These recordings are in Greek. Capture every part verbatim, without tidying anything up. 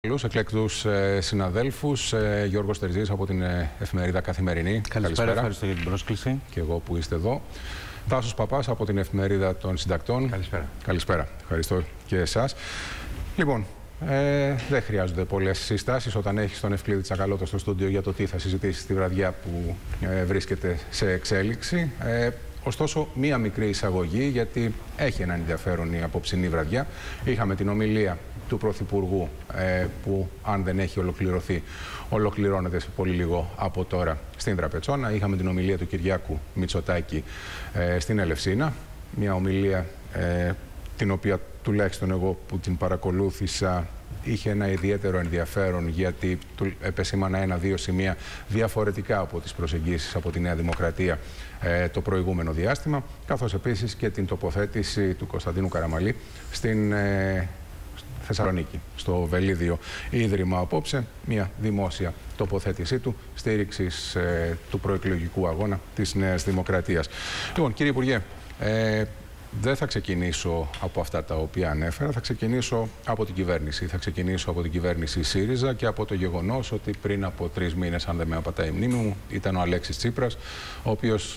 Καλούς εκλεκτούς ε, συναδέλφους, ε, Γιώργος Τερζής από την ε, εφημερίδα Καθημερινή. Καλησπέρα, Καλησπέρα, ευχαριστώ για την πρόσκληση. Και εγώ που είστε εδώ. Τάσος Παπάς από την εφημερίδα των Συντακτών. Καλησπέρα. Καλησπέρα, ευχαριστώ και εσάς. Λοιπόν, ε, δεν χρειάζονται πολλές συστάσεις όταν έχεις τον Ευκλήδη Τσακαλώτο στο στούντιο για το τι θα συζητήσει τη βραδιά που ε, βρίσκεται σε εξέλιξη. Ε, Ωστόσο, μία μικρή εισαγωγή, γιατί έχει έναν ενδιαφέρον η απόψινή βραδιά. Είχαμε την ομιλία του Πρωθυπουργού, ε, που αν δεν έχει ολοκληρωθεί, ολοκληρώνεται σε πολύ λίγο από τώρα στην Τραπετσόνα. Είχαμε την ομιλία του Κυριάκου Μητσοτάκη ε, στην Ελευσίνα. Μια ομιλία ε, την οποία τουλάχιστον εγώ που την παρακολούθησα είχε ένα ιδιαίτερο ενδιαφέρον, γιατί του επεσήμανα ένα-δύο σημεία διαφορετικά από τις προσεγγίσεις από τη Νέα Δημοκρατία ε, το προηγούμενο διάστημα, καθώς επίσης και την τοποθέτηση του Κωνσταντίνου Καραμαλή στην ε, Θεσσαλονίκη, στο Βελίδιο Ίδρυμα απόψε, μια δημόσια τοποθέτησή του στήριξης ε, του προεκλογικού αγώνα της Νέας Δημοκρατίας. Λοιπόν, κύριε Υπουργέ, ε, δεν θα ξεκινήσω από αυτά τα οποία ανέφερα, θα ξεκινήσω από την κυβέρνηση. Θα ξεκινήσω από την κυβέρνηση ΣΥΡΙΖΑ και από το γεγονός ότι πριν από τρεις μήνες, αν δεν με απατάει η μνήμη μου, ήταν ο Αλέξης Τσίπρας, ο οποίος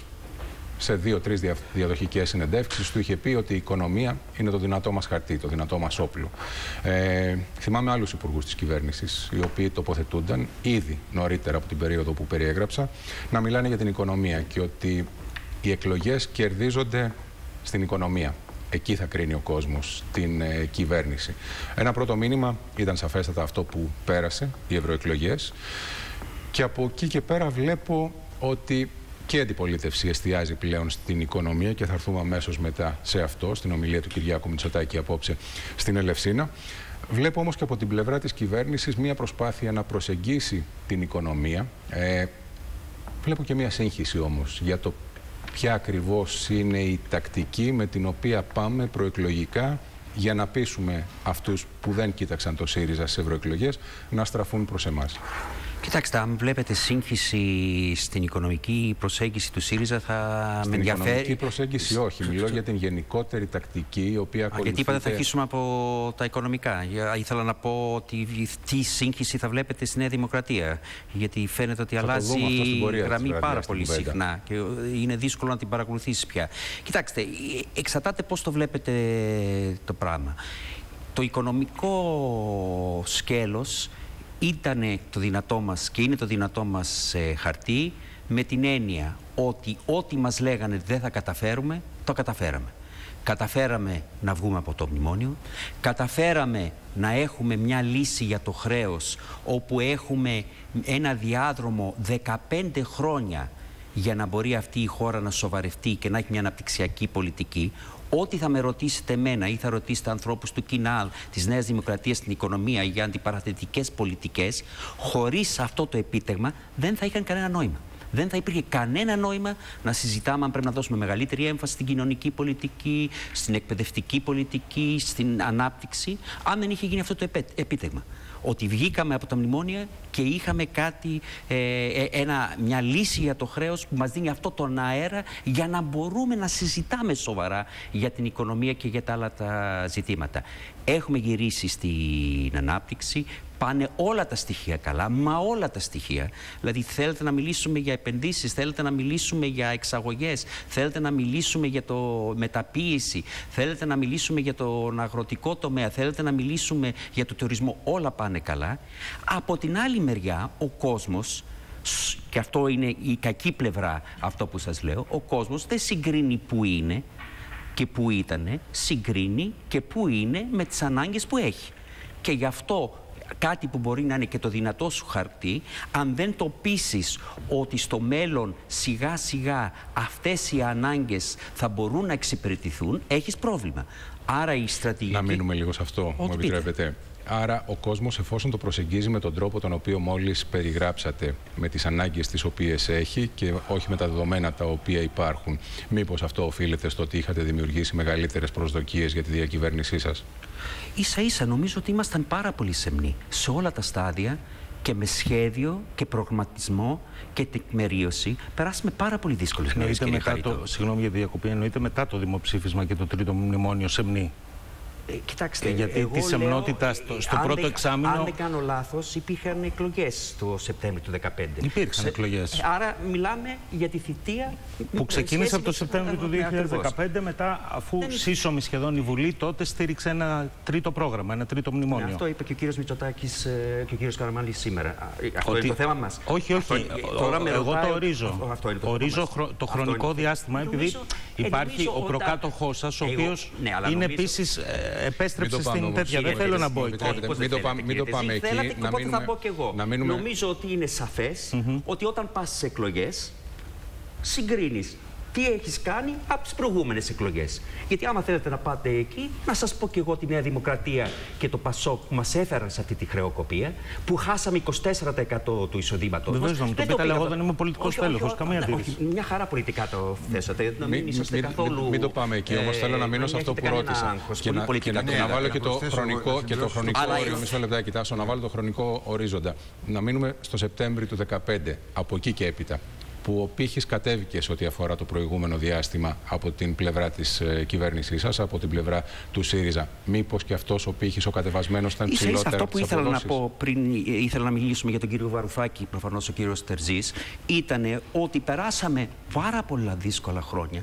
σε δύο-τρεις διαδοχικές συνεντεύξεις του είχε πει ότι η οικονομία είναι το δυνατό μας χαρτί, το δυνατό μας όπλο. Ε, θυμάμαι άλλους υπουργούς της κυβέρνησης, οι οποίοι τοποθετούνταν ήδη νωρίτερα από την περίοδο που περιέγραψα, να μιλάνε για την οικονομία και ότι οι εκλογές κερδίζονται στην οικονομία. Εκεί θα κρίνει ο κόσμος την ε, κυβέρνηση. Ένα πρώτο μήνυμα ήταν σαφέστατα αυτό που πέρασε, οι ευρωεκλογές. Και από εκεί και πέρα βλέπω ότι και η αντιπολίτευση εστιάζει πλέον στην οικονομία και θα έρθουμε αμέσως μετά σε αυτό, στην ομιλία του Κυριάκου Μητσοτάκη απόψε στην Ελευσίνα. Βλέπω όμως και από την πλευρά της κυβέρνησης μία προσπάθεια να προσεγγίσει την οικονομία. Ε, βλέπω και μία σύγχυση όμως για το ποια ακριβώς είναι η τακτική με την οποία πάμε προεκλογικά για να πείσουμε αυτούς που δεν κοίταξαν το ΣΥΡΙΖΑ στις ευρωεκλογές να στραφούν προς εμάς. Κοιτάξτε, αν βλέπετε σύγχυση στην οικονομική προσέγγιση του ΣΥΡΙΖΑ θα στην με ενδιαφέρει. Στην οικονομική προσέγγιση όχι, μιλώ για την γενικότερη τακτική η οποία ακολουθείται. Γιατί είπατε θα αρχίσουμε από τα οικονομικά. Ήθελα να πω ότι τι σύγχυση θα βλέπετε στη Νέα Δημοκρατία. Γιατί φαίνεται ότι θα αλλάζει η γραμμή πάρα πολύ συχνά και είναι δύσκολο να την παρακολουθήσει πια. Κοιτάξτε, εξαρτάται πώς το βλέπετε το πράγμα. Το οικονομικό σκέλος ήταν το δυνατό μας και είναι το δυνατό μας ε, χαρτί, με την έννοια ότι ό,τι μας λέγανε δεν θα καταφέρουμε, το καταφέραμε. Καταφέραμε να βγούμε από το μνημόνιο, καταφέραμε να έχουμε μια λύση για το χρέος, όπου έχουμε ένα διάδρομο δεκαπέντε χρόνια για να μπορεί αυτή η χώρα να σοβαρευτεί και να έχει μια αναπτυξιακή πολιτική. Ό,τι θα με ρωτήσετε εμένα ή θα ρωτήσετε ανθρώπους του Κινάλ, της Νέας Δημοκρατίας στην οικονομία για αντιπαραθετικές πολιτικές, χωρίς αυτό το επίτευγμα δεν θα είχαν κανένα νόημα. Δεν θα υπήρχε κανένα νόημα να συζητάμε αν πρέπει να δώσουμε μεγαλύτερη έμφαση στην κοινωνική πολιτική, στην εκπαιδευτική πολιτική, στην ανάπτυξη, αν δεν είχε γίνει αυτό το επίτευγμα. Ότι βγήκαμε από τα μνημόνια και είχαμε κάτι, ε, ένα, μια λύση για το χρέος που μας δίνει αυτό τον αέρα για να μπορούμε να συζητάμε σοβαρά για την οικονομία και για τα άλλα τα ζητήματα. Έχουμε γυρίσει στην ανάπτυξη. Πάνε όλα τα στοιχεία καλά, μα όλα τα στοιχεία. Δηλαδή θέλετε να μιλήσουμε για επενδύσεις, θέλετε να μιλήσουμε για εξαγωγές, θέλετε να μιλήσουμε για το μεταποίηση, θέλετε να μιλήσουμε για τον αγροτικό τομέα, θέλετε να μιλήσουμε για το τουρισμό, όλα πάνε καλά. Από την άλλη μεριά ο κόσμος, και αυτό είναι η κακή πλευρά αυτό που σας λέω, ο κόσμος δεν συγκρίνει που είναι και που ήτανε, συγκρίνει και που είναι με τις ανάγκες που έχει. Και γι' αυτό κάτι που μπορεί να είναι και το δυνατό σου χαρτί, αν δεν το πείσεις ότι στο μέλλον σιγά σιγά αυτές οι ανάγκες θα μπορούν να εξυπηρετηθούν, έχεις πρόβλημα. Άρα η στρατηγική... Να μείνουμε λίγο σε αυτό, μου επιτρέπετε. Άρα ο κόσμος, εφόσον το προσεγγίζει με τον τρόπο τον οποίο μόλις περιγράψατε, με τις ανάγκες τις οποίες έχει και όχι με τα δεδομένα τα οποία υπάρχουν, μήπως αυτό οφείλεται στο ότι είχατε δημιουργήσει μεγαλύτερες προσδοκίες για τη διακυβέρνησή σας? Ίσα ίσα νομίζω ότι ήμασταν πάρα πολύ σεμνοί σε όλα τα στάδια και με σχέδιο και προγραμματισμό και τεκμηρίωση. Περάσαμε πάρα πολύ δύσκολες μέρες, κύριε Χαρίτο. Συγγνώμη για τη διακοπή, εννοείται μετά το δημοψήφισμα και το τρίτο μνημόνιο σεμνή? Ε, κοιτάξτε, γιατί τη σεμνότητα στο, στο πρώτο δεν, εξάμηνο. Αν δεν κάνω λάθος, υπήρχαν εκλογές το Σεπτέμβριο του δύο χιλιάδες δεκαπέντε. Υπήρχαν Σε, εκλογές. Άρα μιλάμε για τη θητεία που ξεκίνησε από το Σεπτέμβριο του δύο χιλιάδες δεκαπέντε, μετά, αφού δεν... σύσσωμη σχεδόν η Βουλή τότε στήριξε ένα τρίτο πρόγραμμα, ένα τρίτο μνημόνιο. Ναι, αυτό είπε και ο κύριος Μητσοτάκης και ο κύριος Καραμανλής σήμερα. Αυτό ότι... είναι το θέμα μας. Όχι, όχι. Αυτό, τώρα ο, εγώ ρωτάει... το ορίζω. Αυτό, αυτό είναι το ορίζω χρο... το χρονικό αυτό διάστημα, επειδή νομίζω, υπάρχει ο προκάτοχός σας, ο οποίος είναι επίσης. Επέστρεψε στην τέτοια. Δεν θέλω να μπω εκεί. Μην το πάμε εκεί. Οπότε θα πω κι εγώ. Νομίζω ότι είναι σαφές ότι όταν πας στις εκλογές συγκρίνεις τι έχεις κάνει από τις προηγούμενες εκλογές. Γιατί άμα θέλετε να πάτε εκεί, να σας πω κι εγώ τη Νέα Δημοκρατία και το Πασόκ που μας έφεραν σε αυτή τη χρεοκοπία, που χάσαμε είκοσι τέσσερα τοις εκατό του εισοδήματος μας. Βεβαίως, να μου το πείτε, αλλά εγώ δεν είμαι πολιτικός τέλεχος, καμία αντίρρηση. Μια χαρά πολιτικά το θέσατε, να μην είσαστε καθόλου... Μην το πάμε εκεί, όμως θέλω να μείνω σε αυτό που ρώτησα. Και να βάλω και το χρονικό όριο, μισό λεπτάκι, Τάσο, να βάλω το χρονικό ορίζοντα. Να μείνουμε στο Σεπτέμβριο του δύο χιλιάδες δεκαπέντε, από εκεί και έπειτα, που ο πύχης κατέβηκε σε ό,τι αφορά το προηγούμενο διάστημα από την πλευρά της ε, κυβέρνησής σας, από την πλευρά του ΣΥΡΙΖΑ. Μήπως και αυτός ο πύχης ο κατεβασμένος ήταν ψηλότερο? Αυτό που ήθελα να πω πριν, ήθελα να μιλήσουμε για τον κύριο Βαρουφάκη, προφανώς ο κύριος Τερζής, ήταν ότι περάσαμε πάρα πολλά δύσκολα χρόνια.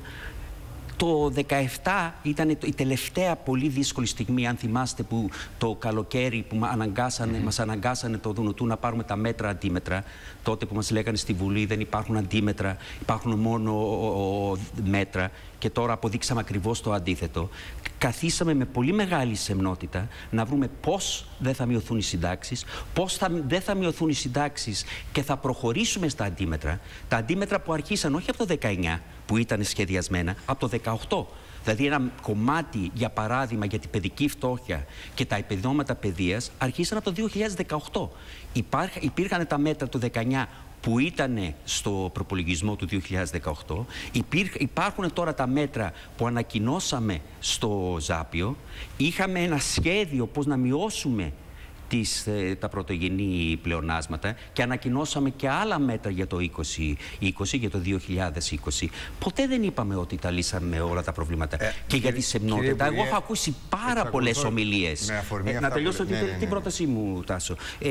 Το δύο χιλιάδες δεκαεπτά ήταν η τελευταία πολύ δύσκολη στιγμή, αν θυμάστε, που το καλοκαίρι που αναγκάσανε, mm. μας αναγκάσανε το Δουνουτού να πάρουμε τα μέτρα αντίμετρα. Τότε που μας λέγανε στη Βουλή δεν υπάρχουν αντίμετρα, υπάρχουν μόνο ο, ο, μέτρα. Και τώρα αποδείξαμε ακριβώς το αντίθετο. Καθίσαμε με πολύ μεγάλη σεμνότητα να βρούμε πώς δεν θα μειωθούν οι συντάξεις, πώς θα, δεν θα μειωθούν οι συντάξεις και θα προχωρήσουμε στα αντίμετρα. Τα αντίμετρα που αρχίσαν όχι από το δεκαεννιά που ήταν σχεδιασμένα, από το δεκαοκτώ. Δηλαδή ένα κομμάτι, για παράδειγμα, για την παιδική φτώχεια και τα επιδόματα παιδείας αρχίσαν από το δύο χιλιάδες δεκαοκτώ. Υπάρχ, υπήρχαν τα μέτρα του δεκαεννιά που ήταν στο προπολογισμό του δύο χιλιάδες δεκαοκτώ. Υπήρ, υπάρχουν τώρα τα μέτρα που ανακοινώσαμε στο Ζάπιο. Είχαμε ένα σχέδιο πώς να μειώσουμε τις, τα πρωτογενή πλεονάσματα και ανακοινώσαμε και άλλα μέτρα για το είκοσι είκοσι, για το δύο χιλιάδες είκοσι. Ποτέ δεν είπαμε ότι τα λύσαμε όλα τα προβλήματα. Ε, και για τη σεμνότητα, εγώ έχω ακούσει πάρα πολλές ομιλίες. Ε, να τελειώσω την, ναι, ναι, ναι. την πρότασή μου, Τάσο. Ε,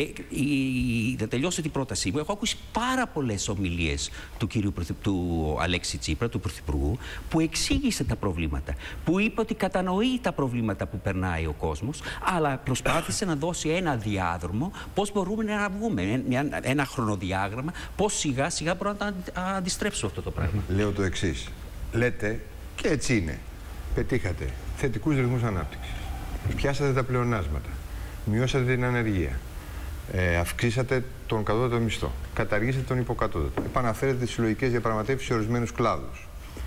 η, να τελειώσω την πρότασή μου. Έχω ακούσει πάρα πολλές ομιλίες του κύριου του Αλέξη Τσίπρα, του Πρωθυπουργού, που εξήγησε τα προβλήματα. Που είπε ότι κατανοεί τα προβλήματα που περνάει ο κόσμος, αλλά προσπάθησε να δώσει ένα διάδρομο, πώς μπορούμε να βγούμε, ένα, ένα χρονοδιάγραμμα, πώς σιγά σιγά μπορούμε να αντιστρέψουμε αυτό το πράγμα. Λέω το εξής. Λέτε, και έτσι είναι, πετύχατε θετικούς ρυθμούς ανάπτυξης, πιάσατε τα πλεονάσματα, μειώσατε την ανεργία, ε, αυξήσατε τον κατώτατο μισθό, καταργήσατε τον υποκατώτατο, επαναφέρετε τις συλλογικές διαπραγματεύσεις σε ορισμένους κλάδους.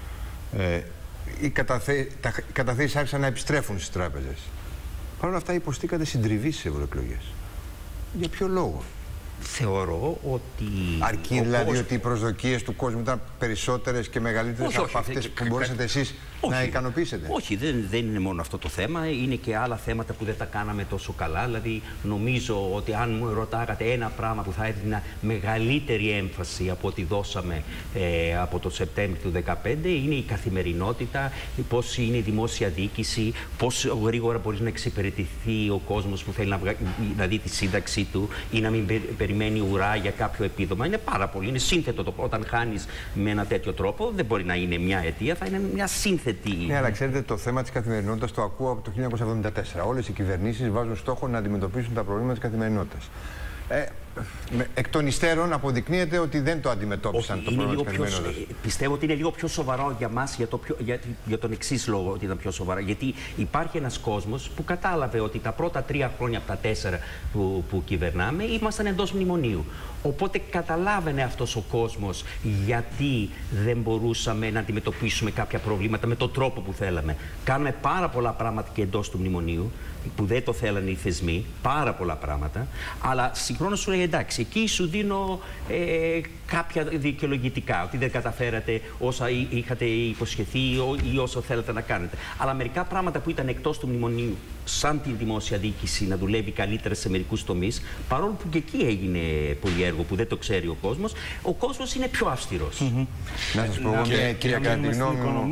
Ε, οι καταθε... καταθέσεις άρχισαν να επιστρέφουν στις τράπεζες. Παρ' όλα αυτά υποστήκατε συντριβή στις ευρωεκλογές. Για ποιο λόγο? Θεωρώ ότι... Αρκεί δηλαδή κόσμος... ότι οι προσδοκίες του κόσμου ήταν περισσότερες και μεγαλύτερες όχι, από όχι, αυτές δεν... που μπορούσατε εσείς όχι, να ικανοποιήσετε? Όχι, δεν, δεν είναι μόνο αυτό το θέμα. Είναι και άλλα θέματα που δεν τα κάναμε τόσο καλά. Δηλαδή, νομίζω ότι αν μου ρωτάγατε ένα πράγμα που θα έδινα μεγαλύτερη έμφαση από ό,τι δώσαμε ε, από το Σεπτέμβριο του δύο χιλιάδες δεκαπέντε, είναι η καθημερινότητα, πώς είναι η δημόσια διοίκηση, πώς γρήγορα μπορεί να εξυπηρετηθεί ο κόσμος που θέλει να, βγα... να δει τη σύνταξή του ή να μην περιμένει ουρά για κάποιο επίδομα. Είναι πάρα πολύ, είναι σύνθετο το όταν χάνεις με ένα τέτοιο τρόπο. Δεν μπορεί να είναι μια αιτία, θα είναι μια σύνθετη. Ναι, αλλά ξέρετε, το θέμα της καθημερινότητας το ακούω από το χίλια εννιακόσια εβδομήντα τέσσερα. Όλες οι κυβερνήσεις βάζουν στόχο να αντιμετωπίσουν τα προβλήματα της καθημερινότητας. Ε, εκ των υστέρων αποδεικνύεται ότι δεν το αντιμετώπισαν. Όχι, το πρόβλημα της καθημερινότητας. Πιο, πιστεύω ότι είναι λίγο πιο σοβαρό για μας για, το πιο, για, για τον εξής λόγο ότι ήταν πιο σοβαρό. Γιατί υπάρχει ένας κόσμος που κατάλαβε ότι τα πρώτα τρία χρόνια από τα τέσσερα που, που κυβερνάμε ήμασταν εντός μνημονίου. Οπότε καταλάβαινε αυτός ο κόσμος γιατί δεν μπορούσαμε να αντιμετωπίσουμε κάποια προβλήματα με τον τρόπο που θέλαμε. Κάνουμε πάρα πολλά πράγματα και εντός του μνημονίου που δεν το θέλανε οι θεσμοί, πάρα πολλά πράγματα, αλλά συγχρόνως σου λέει εντάξει, εκεί σου δίνω ε, κάποια δικαιολογητικά, ότι δεν καταφέρατε όσα είχατε υποσχεθεί ή όσο θέλετε να κάνετε. Αλλά μερικά πράγματα που ήταν εκτός του μνημονίου, σαν τη δημόσια διοίκηση να δουλεύει καλύτερα σε μερικούς τομείς, παρόλο που και εκεί έγινε πολύ έργο που δεν το ξέρει ο κόσμος, ο κόσμος είναι πιο αυστηρός. Mm-hmm. Να σας πω, και, και, και, και, και, και, και,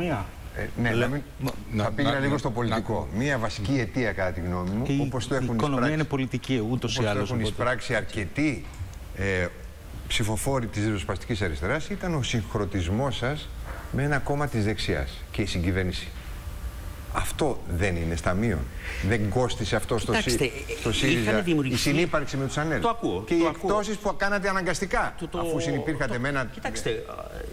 Ε, ναι, Λε... να μην... να, θα πήγαινα λίγο να, στο πολιτικό. Να... Μία βασική αιτία, κατά τη γνώμη μου, όπως το έχουν η οικονομία εισπράξει, είναι πολιτική, ούτως ή άλλως. Όπως το έχουν εισπράξει αρκετοί ε, ψηφοφόροι της ριζοσπαστικής αριστεράς, ήταν ο συγχρονισμός σας με ένα κόμμα της δεξιάς και η συγκυβέρνηση. Αυτό δεν είναι στα μείον. Δεν κόστισε αυτό στο, Κοιτάξτε, στο ΣΥΡΙΖΑ η συνύπαρξη με τους ΑΝΕΛ. Το ακούω. Και το οι ακούω. εκτόσεις που κάνατε αναγκαστικά, το, το, αφού συνυπήρχατε το, με ένα... Κοιτάξτε, ε,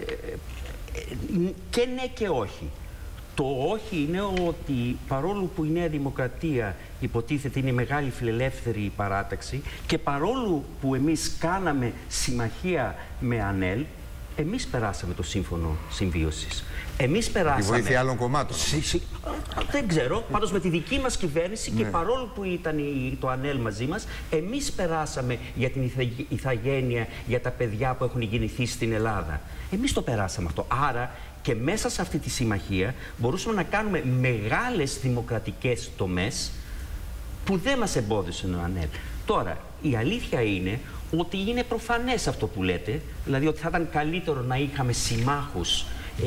ε, και ναι και όχι. Το όχι είναι ότι παρόλο που η Νέα Δημοκρατία υποτίθεται είναι μεγάλη φιλελεύθερη παράταξη και παρόλο που εμείς κάναμε συμμαχία με ΑΝΕΛ, εμείς περάσαμε το σύμφωνο συμβίωσης. Εμείς περάσαμε... Τη βοήθεια άλλων κομμάτων. Συ, συ, δεν ξέρω. Πάντως με τη δική μας κυβέρνηση, ναι, και παρόλο που ήταν η, το ΑΝΕΛ μαζί μας, εμείς περάσαμε για την ηθαγένεια, για τα παιδιά που έχουν γεννηθεί στην Ελλάδα. Εμείς το περάσαμε αυτό. Άρα και μέσα σε αυτή τη συμμαχία μπορούσαμε να κάνουμε μεγάλες δημοκρατικές τομές που δεν μας εμπόδισαν ο ΑΝΕΛ. Τώρα, η αλήθεια είναι ότι είναι προφανές αυτό που λέτε, δηλαδή ότι θα ήταν καλύτερο να είχαμε συμμάχους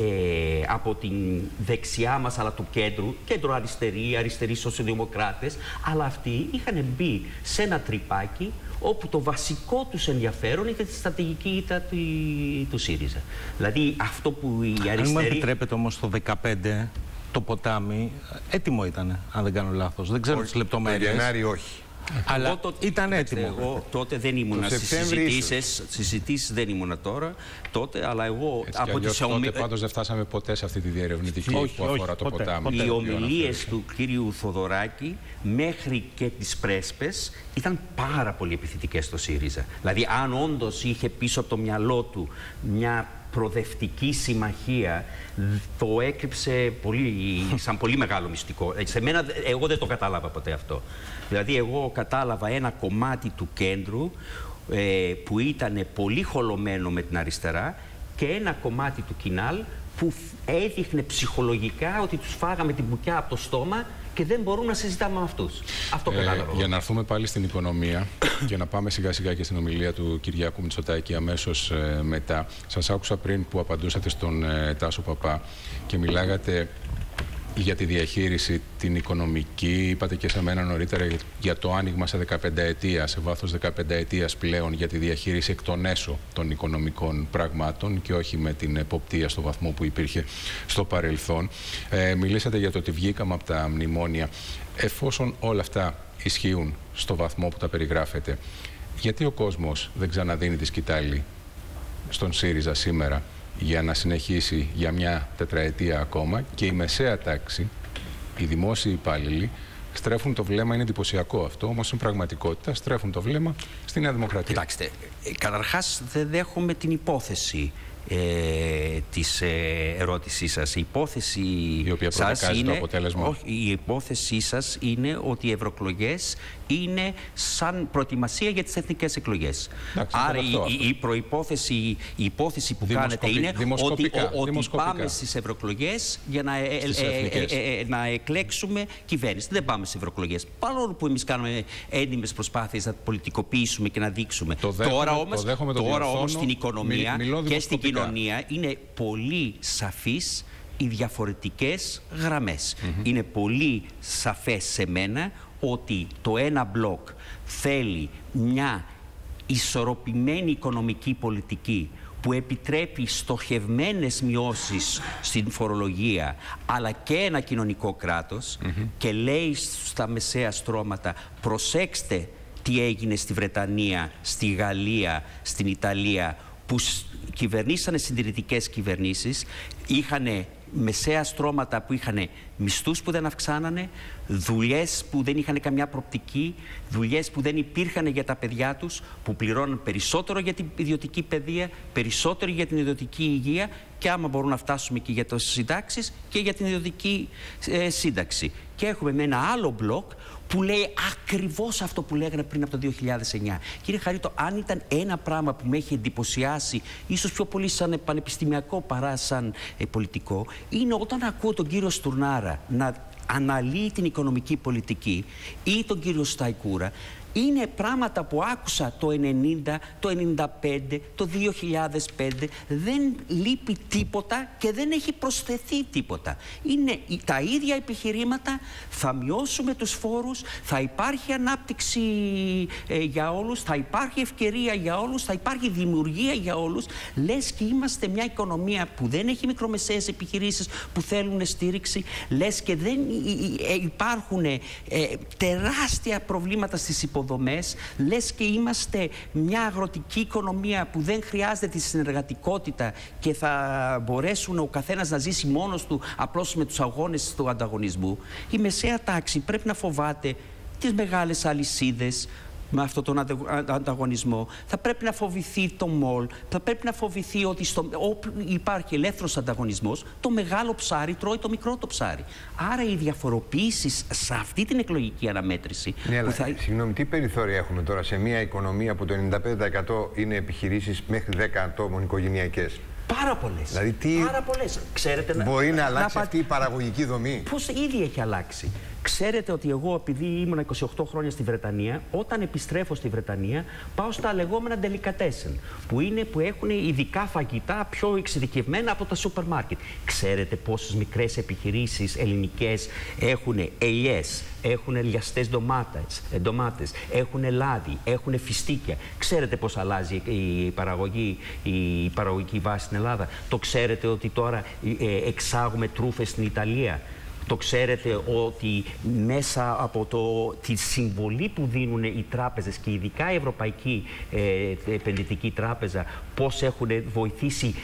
ε, από την δεξιά μας, αλλά του κέντρου, κέντρο αριστερή, αριστεροί σοσιαλδημοκράτες, αλλά αυτοί είχαν μπει σε ένα τρυπάκι όπου το βασικό τους ενδιαφέρον ήταν τη στρατηγική ήττα του, του ΣΥΡΙΖΑ. Δηλαδή αυτό που οι αριστεροί... Αν μου επιτρέπετε όμως το δεκαπέντε, το ποτάμι έτοιμο ήταν, αν δεν κάνω λάθος. Δεν ξέρω τις λεπτομέρειες. Το Γενάρη όχι. Αλλά εγώ το, ήταν έτοιμο. Εγώ τότε δεν ήμουνα στις συζητήσεις, συζητήσεις δεν ήμουνα τώρα, τότε, αλλά εγώ... Έτσι, από τις τότε ομι... πάντως δεν φτάσαμε ποτέ σε αυτή τη διερευνητική όχι, που αφορά όχι, το ποτέ, ποτάμι. Ποτέ. Οι ομιλίες του κύριου Θοδωράκη μέχρι και τις πρέσπες ήταν πάρα πολύ επιθετικές στο ΣΥΡΙΖΑ. Δηλαδή αν όντως είχε πίσω από το μυαλό του μια προοδευτική συμμαχία, το έκρυψε πολύ, σαν πολύ μεγάλο μυστικό. Σε μένα, εγώ δεν το κατάλαβα ποτέ αυτό. Δηλαδή, εγώ κατάλαβα ένα κομμάτι του κέντρου ε, που ήταν πολύ χολωμένο με την αριστερά και ένα κομμάτι του Κινάλ που έδειχνε ψυχολογικά ότι τους φάγαμε την μπουκιά από το στόμα και δεν μπορούν να συζητάμε με αυτούς. Αυτό ε, κατάλαβα. Για να έρθουμε πάλι στην οικονομία και να πάμε σιγά σιγά και στην ομιλία του Κυριάκου Μητσοτάκη αμέσως ε, μετά. Σας άκουσα πριν που απαντούσατε στον ε, Τάσο Παπά και μιλάγατε για τη διαχείριση την οικονομική. Είπατε και σε μένα νωρίτερα για το άνοιγμα σε δεκαπενταετία, σε βάθος δεκαπενταετίας πλέον, για τη διαχείριση εκ των έσω των οικονομικών πραγμάτων και όχι με την εποπτεία στο βαθμό που υπήρχε στο παρελθόν. Ε, μιλήσατε για το ότι βγήκαμε από τα μνημόνια. Εφόσον όλα αυτά ισχύουν στο βαθμό που τα περιγράφετε, γιατί ο κόσμος δεν ξαναδίνει τη σκητάλη στον ΣΥΡΙΖΑ σήμερα για να συνεχίσει για μια τετραετία ακόμα και η μεσαία τάξη, οι δημόσιοι υπάλληλοι, στρέφουν το βλέμμα, είναι εντυπωσιακό αυτό, όμως στην πραγματικότητα στρέφουν το βλέμμα στη Νέα Δημοκρατία. Κοιτάξτε, καταρχάς δεν δέχομαι την υπόθεση ε, της ε, ερώτησής σας. Η υπόθεση η οποία σας είναι, το αποτέλεσμα. Όχι, η υπόθεσή σας είναι ότι οι ευρωεκλογές είναι σαν προετοιμασία για τις εθνικές εκλογές. Εντάξει, άρα η, η, η προϋπόθεση, η υπόθεση που κάνετε είναι ότι, ο, ότι πάμε στις ευρωεκλογές για να, ε, ε, ε, ε, ε, να εκλέξουμε κυβέρνηση. Δεν πάμε στις ευρωεκλογές. Παρόλο που εμείς κάνουμε έντιμες προσπάθειες να πολιτικοποιήσουμε και να δείξουμε. Το δέχομαι, τώρα όμως, το δέχομαι, το τώρα όμως στην οικονομία μι, και στην κοινωνία είναι πολύ σαφής οι διαφορετικές γραμμές. Mm-hmm. Είναι πολύ σαφές σε μένα ότι το ένα μπλοκ θέλει μια ισορροπημένη οικονομική πολιτική που επιτρέπει στοχευμένες μειώσεις στην φορολογία αλλά και ένα κοινωνικό κράτος mm-hmm. και λέει στα μεσαία στρώματα προσέξτε τι έγινε στη Βρετανία, στη Γαλλία, στην Ιταλία που κυβερνήσανε συντηρητικές κυβερνήσεις, είχαν μεσαία στρώματα που είχαν μισθούς που δεν αυξάνανε, δουλειές που δεν είχαν καμιά προοπτική, δουλειές που δεν υπήρχαν για τα παιδιά τους, που πληρώναν περισσότερο για την ιδιωτική παιδεία, περισσότερο για την ιδιωτική υγεία και άμα μπορούν να φτάσουμε και για τις συντάξεις και για την ιδιωτική ε, σύνταξη. Και έχουμε με ένα άλλο μπλοκ που λέει ακριβώς αυτό που λέγανε πριν από το δύο χιλιάδες εννιά. Κύριε Χαρίτο, αν ήταν ένα πράγμα που με έχει εντυπωσιάσει, ίσως πιο πολύ σαν πανεπιστημιακό παρά σαν ε, πολιτικό, είναι όταν ακούω τον κύριο Στουρνάρα να αναλύει την οικονομική πολιτική ή τον κύριο Σταϊκούρα Είναι πράγματα που άκουσα το ενενήντα, το ενενήντα πέντε, το δύο χιλιάδες πέντε. Δεν λείπει τίποτα και δεν έχει προσθεθεί τίποτα. Είναι τα ίδια επιχειρήματα, θα μειώσουμε τους φόρους, θα υπάρχει ανάπτυξη ε, για όλους, θα υπάρχει ευκαιρία για όλους, θα υπάρχει δημιουργία για όλους. Λες και είμαστε μια οικονομία που δεν έχει μικρομεσαίες επιχειρήσεις που θέλουν στήριξη. Λες και δεν υπάρχουν ε, τεράστια προβλήματα στις υποδομές. Λες και είμαστε μια αγροτική οικονομία που δεν χρειάζεται τη συνεργατικότητα και θα μπορέσουν ο καθένας να ζήσει μόνος του απλώς με τους αγώνες του ανταγωνισμού. Η μεσαία τάξη πρέπει να φοβάται τις μεγάλες αλυσίδες με αυτόν τον ανταγωνισμό. Θα πρέπει να φοβηθεί το μολ, θα πρέπει να φοβηθεί ότι στο, όπου υπάρχει ελεύθερος ανταγωνισμός, το μεγάλο ψάρι τρώει το μικρό το ψάρι. Άρα οι διαφοροποιήσεις σε αυτή την εκλογική αναμέτρηση... Ναι, αλλά, θα... συγγνώμη, τι περιθώρια έχουμε τώρα σε μια οικονομία που το ενενήντα πέντε τοις εκατό είναι επιχειρήσεις μέχρι δέκα ατόμων οικογενειακές? Πάρα πολλές. Δηλαδή, τι Πάρα πολλές. Ξέρετε, μπορεί να, να αλλάξει να... αυτή η παραγωγική δομή? Πώς ήδη έχει αλλάξει. Ξέρετε ότι εγώ, επειδή ήμουν είκοσι οκτώ χρόνια στη Βρετανία, όταν επιστρέφω στη Βρετανία, πάω στα λεγόμενα delicatessen, που, είναι, που έχουν ειδικά φαγητά πιο εξειδικευμένα από τα σούπερ μάρκετ. Ξέρετε πόσες μικρές επιχειρήσεις ελληνικές έχουν ελιές, έχουν λιαστές ντομάτες, ντομάτες, έχουν λάδι, έχουν φιστίκια. Ξέρετε πώς αλλάζει η παραγωγή, η παραγωγική βάση στην Ελλάδα? Το ξέρετε ότι τώρα ε, εξάγουμε τρούφες στην Ιταλία? Το ξέρετε ότι μέσα από το, τη συμβολή που δίνουν οι τράπεζες και ειδικά η Ευρωπαϊκή ε, Επενδυτική Τράπεζα, πώς έχουν βοηθήσει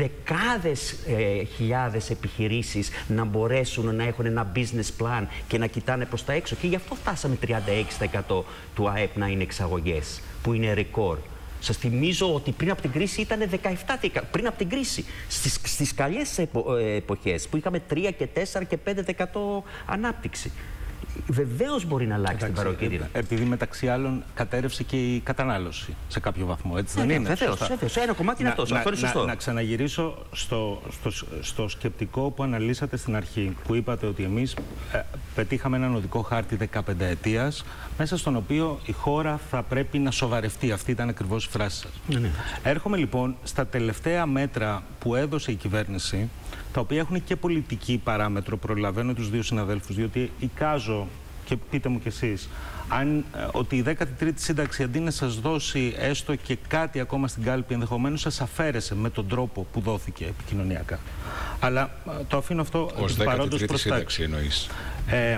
δεκάδες ε, χιλιάδες επιχειρήσεις να μπορέσουν να έχουν ένα business plan και να κοιτάνε προς τα έξω. Και γι' αυτό φτάσαμε τριάντα έξι τοις εκατό του ΑΕΠ να είναι εξαγωγές, που είναι ρεκόρ. Σας θυμίζω ότι πριν από την κρίση ήταν δεκαεπτά τοις εκατό. Πριν από την κρίση, στις, στις καλές επο, ε, εποχές που είχαμε τρία και τέσσερα και πέντε τοις εκατό ανάπτυξη. Βεβαίως μπορεί να αλλάξει την παραγωγική δύναμη. Επειδή μεταξύ άλλων κατέρευσε και η κατανάλωση σε κάποιο βαθμό, έτσι δεν ναι, είναι? Βεβαίως, βεβαίως. Ένα κομμάτι είναι αυτό. Αυτό είναι σωστό. Να, να ξαναγυρίσω στο, στο, στο σκεπτικό που αναλύσατε στην αρχή, που είπατε ότι εμείς ε, πετύχαμε έναν οδικό χάρτη δεκαπενταετίας, μέσα στον οποίο η χώρα θα πρέπει να σοβαρευτεί. Αυτή ήταν ακριβώς η φράση σας. Ναι, ναι. Έρχομαι λοιπόν στα τελευταία μέτρα που έδωσε η κυβέρνηση, τα οποία έχουν και πολιτική παράμετρο. Προλαβαίνω τους δύο συναδέλφους, διότι εικάζω, και πείτε μου κι εσείς, αν, ότι η δέκατη τρίτη σύνταξη, αντί να σας δώσει έστω και κάτι ακόμα στην κάλπη, ενδεχομένως σας αφαίρεσε με τον τρόπο που δόθηκε επικοινωνιακά. Αλλά το αφήνω αυτό ως δέκατη τρίτη σύνταξη εννοείς? Ε,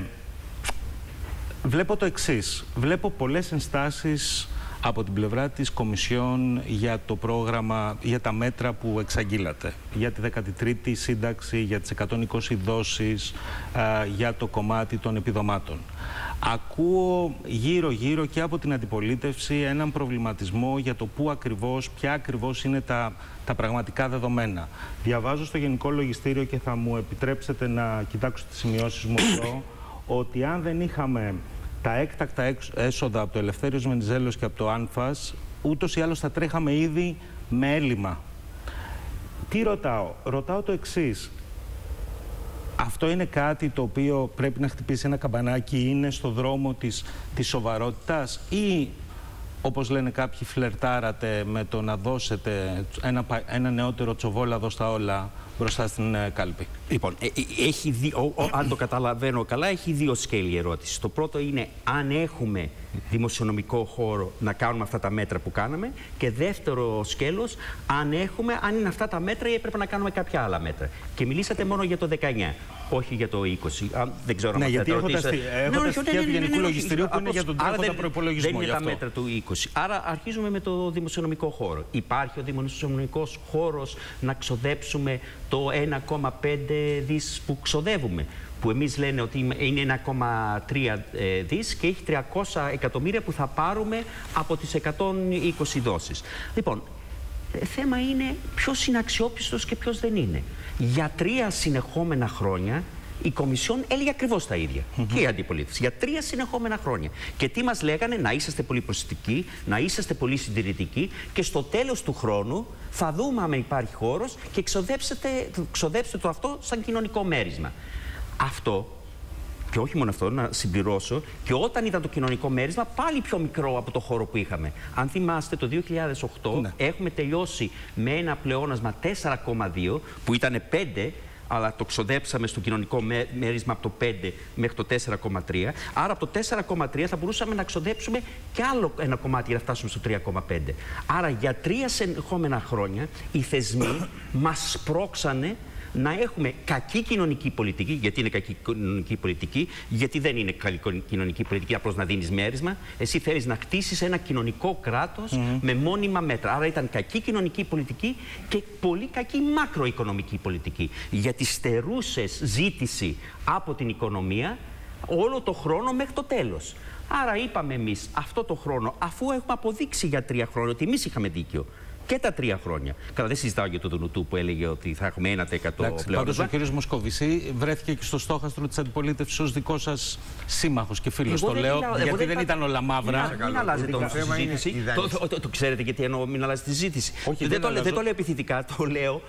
βλέπω το εξής. Βλέπω πολλές ενστάσεις από την πλευρά της Κομισιόν για το πρόγραμμα, για τα μέτρα που εξαγγείλατε. Για τη δέκατη τρίτη σύνταξη, για τις εκατόν είκοσι δόσεις, α, για το κομμάτι των επιδομάτων. Ακούω γύρω-γύρω και από την αντιπολίτευση έναν προβληματισμό για το πού ακριβώς, ποια ακριβώς είναι τα, τα πραγματικά δεδομένα. Διαβάζω στο Γενικό Λογιστήριο και θα μου επιτρέψετε να κοιτάξω τις σημειώσεις μου εδώ, ότι αν δεν είχαμε τα έκτακτα έσοδα από το Ελευθέριος Βενιζέλος και από το ΆΝΦΑΣ, ούτως ή άλλως θα τρέχαμε ήδη με έλλειμμα. Τι ρωτάω? Ρωτάω το εξής. Αυτό είναι κάτι το οποίο πρέπει να χτυπήσει ένα καμπανάκι, είναι στο δρόμο της, της σοβαρότητας, ή όπως λένε κάποιοι φλερτάρατε με το να δώσετε ένα, ένα νεότερο τσοβόλαδο στα όλα μπροστά στην ε, κάλπη? Λοιπόν, ε, έχει δι... ο, ο, αν το καταλαβαίνω καλά, έχει δύο σκέλη η ερώτηση. Το πρώτο είναι αν έχουμε δημοσιονομικό χώρο να κάνουμε αυτά τα μέτρα που κάναμε, και δεύτερο σκέλος, αν έχουμε, αν είναι αυτά τα μέτρα ή έπρεπε να κάνουμε κάποια άλλα μέτρα. Και μιλήσατε μόνο για το δεκαεννιά, όχι για το είκοσι. Αν, δεν ξέρω ναι, αν γιατί έχω τα στοιχεία του Γενικού Λογιστηρίου που είναι για τον τρέχοντα προϋπολογισμό. Δεν είναι τα μέτρα του είκοσι. Άρα αρχίζουμε με το δημοσιονομικό χώρο. Υπάρχει ο δημοσιονομικός χώρος να ξοδέψουμε το ένα κόμμα πέντε δις που ξοδεύουμε, που εμείς λένε ότι είναι ένα κόμμα τρία δις και έχει τριακόσια εκατομμύρια που θα πάρουμε από τις εκατόν είκοσι δόσεις. Λοιπόν, θέμα είναι ποιος είναι αξιόπιστος και ποιος δεν είναι. Για τρία συνεχόμενα χρόνια η Κομισιόν έλεγε ακριβώς τα ίδια. Mm-hmm. Και η αντιπολίτευση. Για τρία συνεχόμενα χρόνια. Και τι μας λέγανε? Να είσαστε πολύ προσεκτικοί, να είσαστε πολύ συντηρητικοί, και στο τέλος του χρόνου θα δούμε αν υπάρχει χώρος και ξοδέψετε, ξοδέψτε το αυτό σαν κοινωνικό μέρισμα. Αυτό Και όχι μόνο αυτό, να συμπληρώσω, και όταν ήταν το κοινωνικό μέρισμα, πάλι πιο μικρό από το χώρο που είχαμε. Αν θυμάστε, το δύο χιλιάδες οκτώ ναι. έχουμε τελειώσει με ένα πλεόνασμα τέσσερα κόμμα δύο, που ήταν πέντε, αλλά το ξοδέψαμε στο κοινωνικό μέρισμα από το πέντε μέχρι το τέσσερα κόμμα τρία. Άρα από το τέσσερα κόμμα τρία θα μπορούσαμε να ξοδέψουμε κι άλλο ένα κομμάτι για να φτάσουμε στο τρία κόμμα πέντε. Άρα για τρία συνεχόμενα χρόνια οι θεσμοί μας πρόξανε να έχουμε κακή κοινωνική πολιτική. Γιατί είναι κακή κοινωνική πολιτική? Γιατί δεν είναι καλή κοινωνική πολιτική απλώς να δίνεις μέρισμα. Εσύ θέλεις να χτίσεις ένα κοινωνικό κράτος mm-hmm. με μόνιμα μέτρα. Άρα ήταν κακή κοινωνική πολιτική και πολύ κακή μακροοικονομική πολιτική. Γιατί στερούσες ζήτηση από την οικονομία όλο το χρόνο μέχρι το τέλος. Άρα είπαμε εμείς αυτό το χρόνο, αφού έχουμε αποδείξει για τρία χρόνια ότι εμείς είχαμε δίκιο, και τα τρία χρόνια. Καλά, δεν συζητάω για το Δουνουτού που έλεγε ότι θα έχουμε ένα τοις εκατό πλέον. Πάντως ο κ. Μοσκοβισή βρέθηκε και στο στόχαστρο της αντιπολίτευσης ως δικός σας σύμμαχος και φίλος. Το λέω μιλάω, γιατί δεν, δεν ήταν όλα μαύρα. Μην, μην αλλάζετε όμως τη συζήτηση. Το, το, το, το ξέρετε γιατί εννοώ μην αλλάζετε τη συζήτηση. Όχι, δεν, δεν, το, αλλάζω... δεν το λέω επιθετικά, το λέω.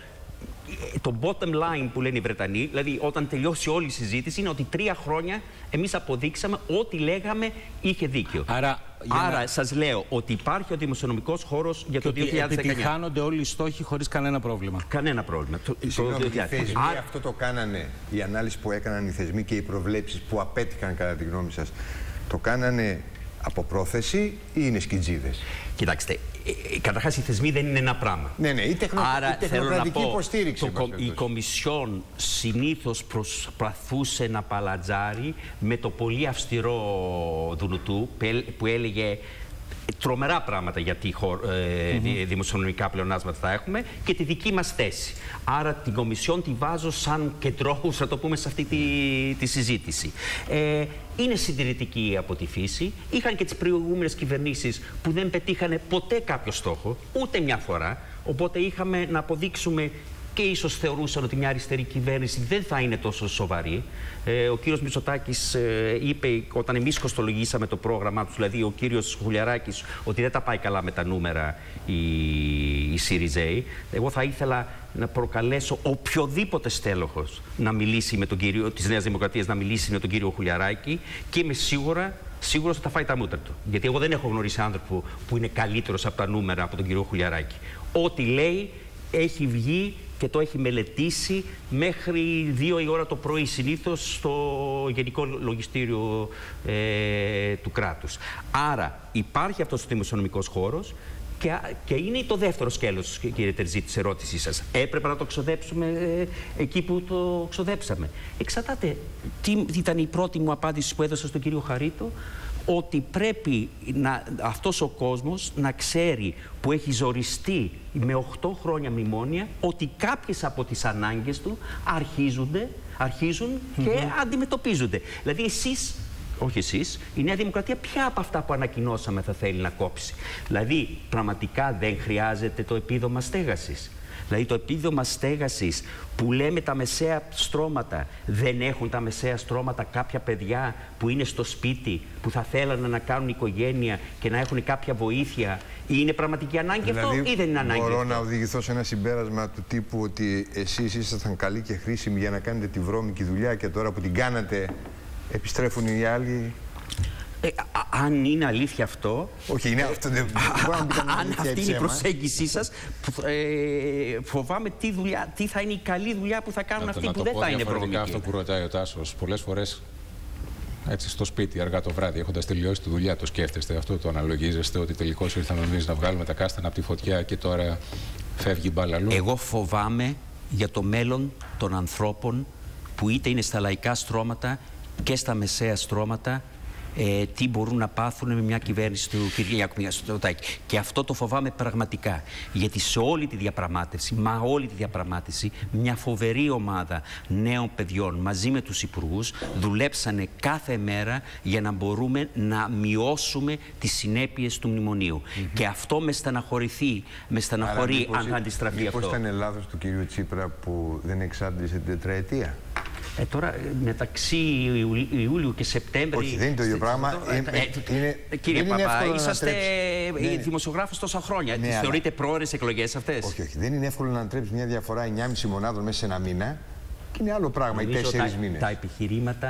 Το bottom line που λένε οι Βρετανοί, δηλαδή όταν τελειώσει όλη η συζήτηση, είναι ότι τρία χρόνια εμείς αποδείξαμε ότι λέγαμε είχε δίκιο. Άρα, Άρα να... σας λέω ότι υπάρχει ο δημοσιονομικός χώρος για το δύο χιλιάδες δεκαεννιά. Επιτυχάνονται όλοι οι στόχοι χωρίς κανένα πρόβλημα. Κανένα πρόβλημα. Συγγνώμη, οι θεσμοί Άρα... αυτό το κάνανε, η ανάλυση που έκαναν οι θεσμοί και οι προβλέψεις που απέτυχαν κατά τη γνώμη σας, το κάνανε από πρόθεση ή είναι σκιτζίδες? Κοιτάξτε, καταρχάς οι θεσμοί δεν είναι ένα πράγμα. Ναι, ναι, η, τεχνο... Άρα, η τεχνοκρατική πω, υποστήριξη. Το, η Κομισιόν συνήθως προσπαθούσε να παλατζάρει με το πολύ αυστηρό Δουνουτού που έλεγε τρομερά πράγματα για τι ε, mm-hmm. δημοσιονομικά πλεονάσματα θα έχουμε και τη δική μας θέση. Άρα την Κομισιόν τη βάζω σαν κεντρόχους, θα το πούμε, σε αυτή τη, τη συζήτηση. Ε, είναι συντηρητική από τη φύση. Είχαν και τις προηγούμενες κυβερνήσεις που δεν πετύχανε ποτέ κάποιο στόχο, ούτε μια φορά. Οπότε είχαμε να αποδείξουμε και ίσως θεωρούσαν ότι μια αριστερή κυβέρνηση δεν θα είναι τόσο σοβαρή. Ε, ο κύριος Μητσοτάκης ε, είπε, όταν εμείς κοστολογήσαμε το πρόγραμμά του, δηλαδή ο κύριος Χουλιαράκης, ότι δεν τα πάει καλά με τα νούμερα η, η ΣΥΡΙΖΕΙ. Εγώ θα ήθελα να προκαλέσω οποιοδήποτε στέλεχος να μιλήσει με τον κύριο της Νέας Δημοκρατίας, να μιλήσει με τον κύριο Χουλιαράκη και είμαι σίγουρα σίγουρος ότι θα φάει τα μούτρα του. Γιατί εγώ δεν έχω γνωρίσει άνθρωπο που είναι καλύτερος από τα νούμερα από τον κύριο Χουλιαράκη. Ό,τι λέει έχει βγει και το έχει μελετήσει μέχρι δύο η ώρα το πρωί, συνήθως στο Γενικό Λογιστήριο ε, του κράτους. Άρα υπάρχει αυτός ο δημοσιονομικός χώρος και, και είναι το δεύτερο σκέλος, κύριε Τερζή, της ερώτησής σας. Έπρεπε να το ξοδέψουμε ε, εκεί που το ξοδέψαμε. Εξαρτάται. Τι ήταν η πρώτη μου απάντηση που έδωσα στον κύριο Χαρίτο? Ότι πρέπει να, αυτός ο κόσμος να ξέρει, που έχει ζοριστεί με οκτώ χρόνια μνημόνια, ότι κάποιες από τις ανάγκες του αρχίζονται, αρχίζουν και mm-hmm. αντιμετωπίζονται. Δηλαδή εσείς, όχι εσείς, η Νέα Δημοκρατία ποια από αυτά που ανακοινώσαμε θα θέλει να κόψει? Δηλαδή πραγματικά δεν χρειάζεται το επίδομα στέγασης? Δηλαδή το επίδομα στέγασης που λέμε τα μεσαία στρώματα, δεν έχουν τα μεσαία στρώματα κάποια παιδιά που είναι στο σπίτι, που θα θέλανε να κάνουν οικογένεια και να έχουν κάποια βοήθεια? Είναι πραγματική ανάγκη δηλαδή, αυτό ή δεν είναι ανάγκη? Μπορώ αυτό? να οδηγηθώ σε ένα συμπέρασμα του τύπου ότι εσείς ήσασταν καλοί και χρήσιμοι για να κάνετε τη βρώμικη δουλειά και τώρα που την κάνατε επιστρέφουν οι άλλοι? Ε, αν είναι αλήθεια αυτό... Όχι, είναι αυτό. Δεν μπορώ να πει αν αυτή είναι η προσέγγιση σας, ε, φοβάμαι τι, δουλειά, τι θα είναι η καλή δουλειά που θα κάνουν αυτοί που δεν θα είναι βρώμικοι. Αυτό που ρωτάει ο Τάσος, πολλές φορές έτσι στο σπίτι, αργά το βράδυ, έχοντας τελειώσει τη δουλειά, το σκέφτεστε αυτό, το αναλογίζεστε, ότι τελικώς ήρθαμε εμείς να βγάλουμε τα κάστανα από τη φωτιά και τώρα φεύγει μπαλαλού? Εγώ φοβάμαι για το μέλλον των ανθρώπων που είτε είναι στα λαϊκά στρώματα και στα μεσαία στρώματα, Ε, τι μπορούν να πάθουν με μια κυβέρνηση του Κυριάκου Μητσοτάκη. Και αυτό το φοβάμαι πραγματικά. Γιατί σε όλη τη διαπραγμάτευση, μα όλη τη διαπραγμάτευση, μια φοβερή ομάδα νέων παιδιών μαζί με τους υπουργούς δουλέψανε κάθε μέρα για να μπορούμε να μειώσουμε τις συνέπειες του μνημονίου. Mm-hmm. Και αυτό με στεναχωρηθεί, με στεναχωρεί αν θα αντιστραφεί αυτό. Πώς ήταν λάθος του κυρίου Τσίπρα που δεν εξάντλησε την τετραετία? Ε, τώρα μεταξύ Ιούλιου και Σεπτέμβρη... Όχι, δεν είναι το ίδιο πράγμα. Ε, είναι, είναι, κύριε δεν Παπά, είναι είσαστε ναι. δημοσιογράφος τόσα χρόνια. Ναι, τις αλλά... θεωρείτε πρόωρες εκλογές αυτές? Όχι, όχι. Δεν είναι εύκολο να ανατρέψεις μια διαφορά εννιά κόμμα πέντε μονάδων μέσα σε ένα μήνα. Και είναι άλλο πράγμα, οι τέσσερις μήνες. Τα επιχειρήματα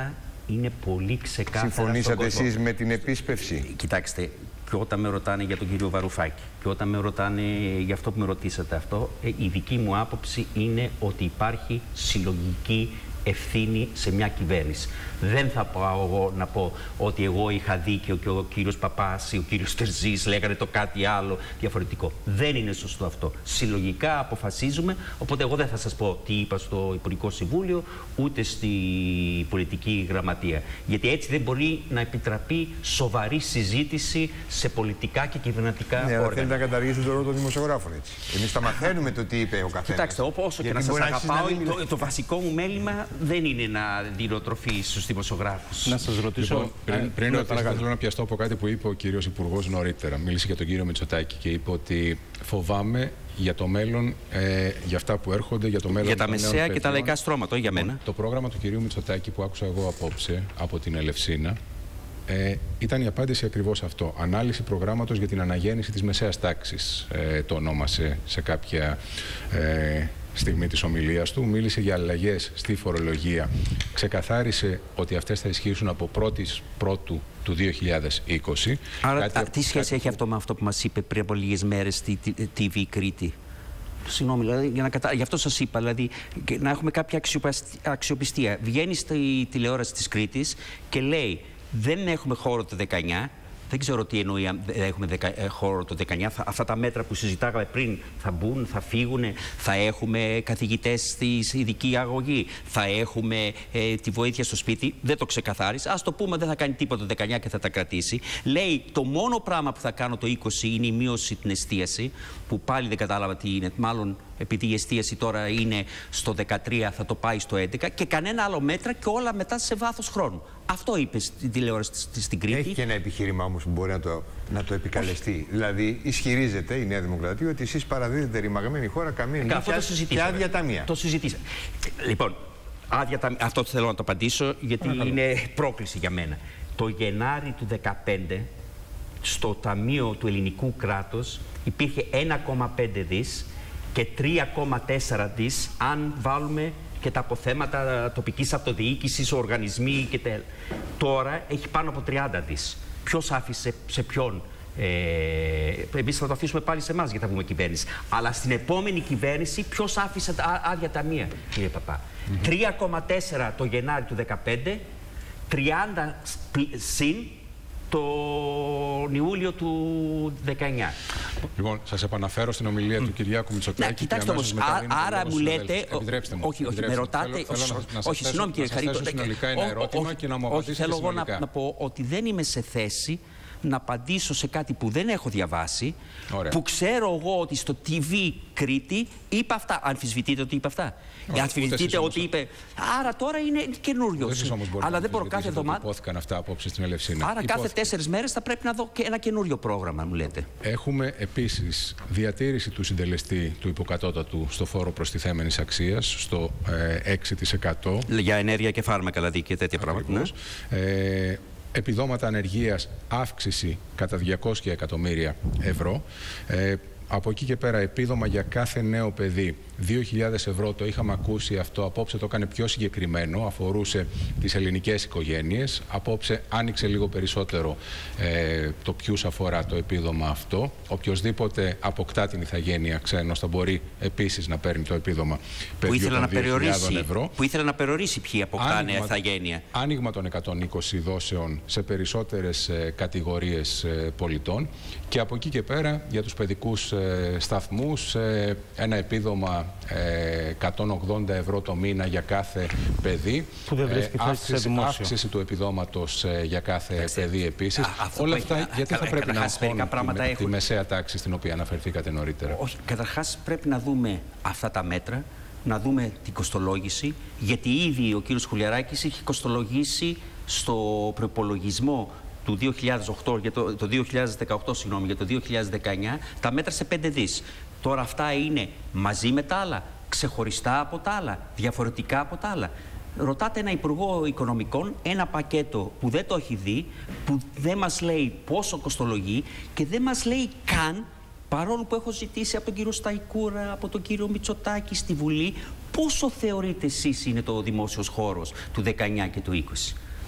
είναι πολύ ξεκάθαρα. Συμφωνήσατε εσείς με την επίσπευση? Κοιτάξτε, και όταν με ρωτάνε για τον κύριο Βαρουφάκη και όταν με ρωτάνε για αυτό που με ρωτήσατε αυτό, η δική μου άποψη είναι ότι υπάρχει συλλογική ευθύνη σε μια κυβέρνηση. Δεν θα πάω εγώ να πω ότι εγώ είχα δίκιο και ο κύριος Παπάς ή ο κύριος Τερζής λέγανε το κάτι άλλο διαφορετικό. Δεν είναι σωστό αυτό. Συλλογικά αποφασίζουμε, οπότε εγώ δεν θα σας πω τι είπα στο Υπουργικό Συμβούλιο ούτε στη Πολιτική Γραμματεία. Γιατί έτσι δεν μπορεί να επιτραπεί σοβαρή συζήτηση σε πολιτικά και κυβερνητικά όργανα. Ναι, αλλά θέλετε να καταργήσετε το ρόλο των δημοσιογράφων έτσι. Εμείς τα μαθαίνουμε το τι είπε ο καθένας. Κοιτάξτε, όσο και να σας αγαπάω, το, το βασικό μου μέλημα δεν είναι να δίνω τροφή στους δημοσιογράφους. Να σας ρωτήσω. Λοιπόν, πριν πριν ρωτήσω, θέλω να πιαστώ από κάτι που είπε ο κύριος Υπουργός νωρίτερα. Μίλησε για τον κύριο Μητσοτάκη και είπε ότι φοβάμαι για το μέλλον, ε, για αυτά που έρχονται, για το μέλλον. Για τα μεσαία και τα λαϊκά στρώματα, όχι για μένα. Το πρόγραμμα του κυρίου Μητσοτάκη που άκουσα εγώ απόψε από την Ελευσίνα ε, ήταν η απάντηση ακριβώς αυτό. Ανάλυση προγράμματος για την αναγέννηση της μεσαίας τάξης, ε, το ονόμασε σε κάποια ε, στιγμή της ομιλίας του. Μίλησε για αλλαγές στη φορολογία. Ξεκαθάρισε ότι αυτές θα ισχύσουν από πρώτη Πρώτου του δύο χιλιάδες είκοσι. Άρα, κάτι, α, τι σχέση κάτι... έχει αυτό με αυτό που μας είπε πριν από λίγες μέρες στη τι βι Κρήτη? Συγγνώμη, δηλαδή, για να κατα... γι' αυτό σας είπα, δηλαδή, να έχουμε κάποια αξιοπιστία. Βγαίνει στη τηλεόραση της Κρήτης και λέει δεν έχουμε χώρο το δεκαεννιά. Δεν ξέρω τι εννοεί αν έχουμε δεκα... χώρο το δεκαεννιά. Θα... Αυτά τα μέτρα που συζητάγαμε πριν θα μπουν, θα φύγουν, θα έχουμε καθηγητές στη ειδική αγωγή, θα έχουμε ε, τη βοήθεια στο σπίτι. Δεν το ξεκαθάρισε. Ας το πούμε, δεν θα κάνει τίποτα το δεκαεννιά και θα τα κρατήσει. Λέει το μόνο πράγμα που θα κάνω το είκοσι είναι η μείωση στην εστίαση, που πάλι δεν κατάλαβα τι είναι. Μάλλον επειδή η εστίαση τώρα είναι στο δεκατρία, θα το πάει στο έντεκα και κανένα άλλο μέτρα και όλα μετά σε βάθος χρόνου. Αυτό είπε στην τηλεόραση στην Κρήτη. Έχει και ένα επιχείρημα όμως που μπορεί να το, να το επικαλεστεί. Όχι. Δηλαδή, ισχυρίζεται η Νέα Δημοκρατία ότι εσείς παραδίδετε ρημαγμένη χώρα καμία νύχια και άδεια ταμεία. Το συζητήσαμε. Λοιπόν, άδεια ταμεία, αυτό θέλω να το απαντήσω γιατί Παρακαλώ. είναι πρόκληση για μένα. Το Γενάρη του δύο χιλιάδες δεκαπέντε στο Ταμείο του Ελληνικού Κράτους υπήρχε ένα κόμμα πέντε δις και τρία κόμμα τέσσερα δις αν βάλουμε και τα αποθέματα τοπικής αυτοδιοίκησης, οργανισμοί και τε... Τώρα έχει πάνω από τριάντα δις. Ποιος άφησε σε ποιον? Ε, εμείς θα το αφήσουμε πάλι σε εμάς γιατί θα βγούμε κυβέρνηση. Αλλά στην επόμενη κυβέρνηση ποιος άφησε τα άδεια ταμεία, κύριε Παπά? Mm-hmm. τρία κόμμα τέσσερα το Γενάρη του δύο χιλιάδες δεκαπέντε, τριάντα συν τον Ιούλιο του δεκαεννιά. Λοιπόν, σας επαναφέρω στην ομιλία mm. του Κυριάκου Μητσοτάκη. Να, κοιτάξτε όμως, άρα μου λέτε... Επιτρέψτε μου. Όχι, όχι, με ρωτάτε... Όχι, συγγνώμη κύριε Χαρίτο. Να σας συνολικά ένα ερώτημα και να μου απαντήσετε συνολικά. Όχι, θέλω εγώ να πω ότι δεν είμαι σε θέση να απαντήσω σε κάτι που δεν έχω διαβάσει, Ωραία. που ξέρω εγώ ότι στο τι βι Κρήτη είπε αυτά. Αμφισβητείτε ότι είπε αυτά. Αμφισβητείτε ότι είπε. Άρα τώρα είναι καινούριο. Αλλά δεν μπορώ κάθε εβδομάδα. Υπόθηκαν αυτά απόψε στην Ελευσίνα. Άρα κάθε τέσσερις μέρες θα πρέπει να δω και ένα καινούριο πρόγραμμα, μου λέτε. Έχουμε επίσης διατήρηση του συντελεστή του υποκατώτατου στο φόρο προστιθέμενης αξίας στο ε, έξι τοις εκατό. Για ενέργεια και φάρμακα δηλαδή και τέτοια πράγματα. Ναι. Ε, επιδόματα ανεργίας αύξηση κατά διακόσια εκατομμύρια ευρώ. Ε, από εκεί και πέρα επίδομα για κάθε νέο παιδί δύο χιλιάδες ευρώ, το είχαμε ακούσει αυτό, απόψε το έκανε πιο συγκεκριμένο, αφορούσε τις ελληνικές οικογένειες. Απόψε άνοιξε λίγο περισσότερο ε, το ποιους αφορά το επίδομα αυτό. Οποιοςδήποτε αποκτά την ηθαγένεια ξένος θα μπορεί επίσης να παίρνει το επίδομα παιδιού των δύο χιλιάδων ευρώ. Που ήθελε να περιορίσει ποιοι αποκτάνε ηθαγένεια. Άνοιγμα των εκατόν είκοσι δόσεων σε περισσότερες ε, κατηγορίες ε, πολιτών. Και από εκεί και πέρα για τους παιδικούς ε, σταθμούς ε, ένα επίδομα εκατόν ογδόντα ευρώ το μήνα για κάθε παιδί. Που δεν βρίσκει ε, αύξηση, σε δημόσιο. Αύξηση του επιδόματος ε, για κάθε Άξε. παιδί επίσης. Α, Όλα αυτά έχει, γιατί θα πρέπει να αγχώνουν τη, τη μεσαία τάξη στην οποία αναφερθήκατε νωρίτερα. Όχι, καταρχάς πρέπει να δούμε αυτά τα μέτρα, να δούμε την κοστολόγηση, γιατί ήδη ο κύριος Χουλιαράκης έχει κοστολογήσει στο προπολογισμό του δύο χιλιάδες οκτώ, για το, το δύο χιλιάδες δεκαοκτώ, συγγνώμη, για το δύο χιλιάδες δεκαεννιά, τα μέτρα σε πέντε δις. Τώρα αυτά είναι μαζί με τα άλλα, ξεχωριστά από τα άλλα, διαφορετικά από τα άλλα. Ρωτάτε ένα Υπουργό Οικονομικών ένα πακέτο που δεν το έχει δει, που δεν μας λέει πόσο κοστολογεί και δεν μας λέει καν, παρόλο που έχω ζητήσει από τον κύριο Σταϊκούρα, από τον κύριο Μητσοτάκη στη Βουλή, πόσο θεωρείτε εσείς είναι το δημόσιος χώρος του δεκαεννιά και του είκοσι.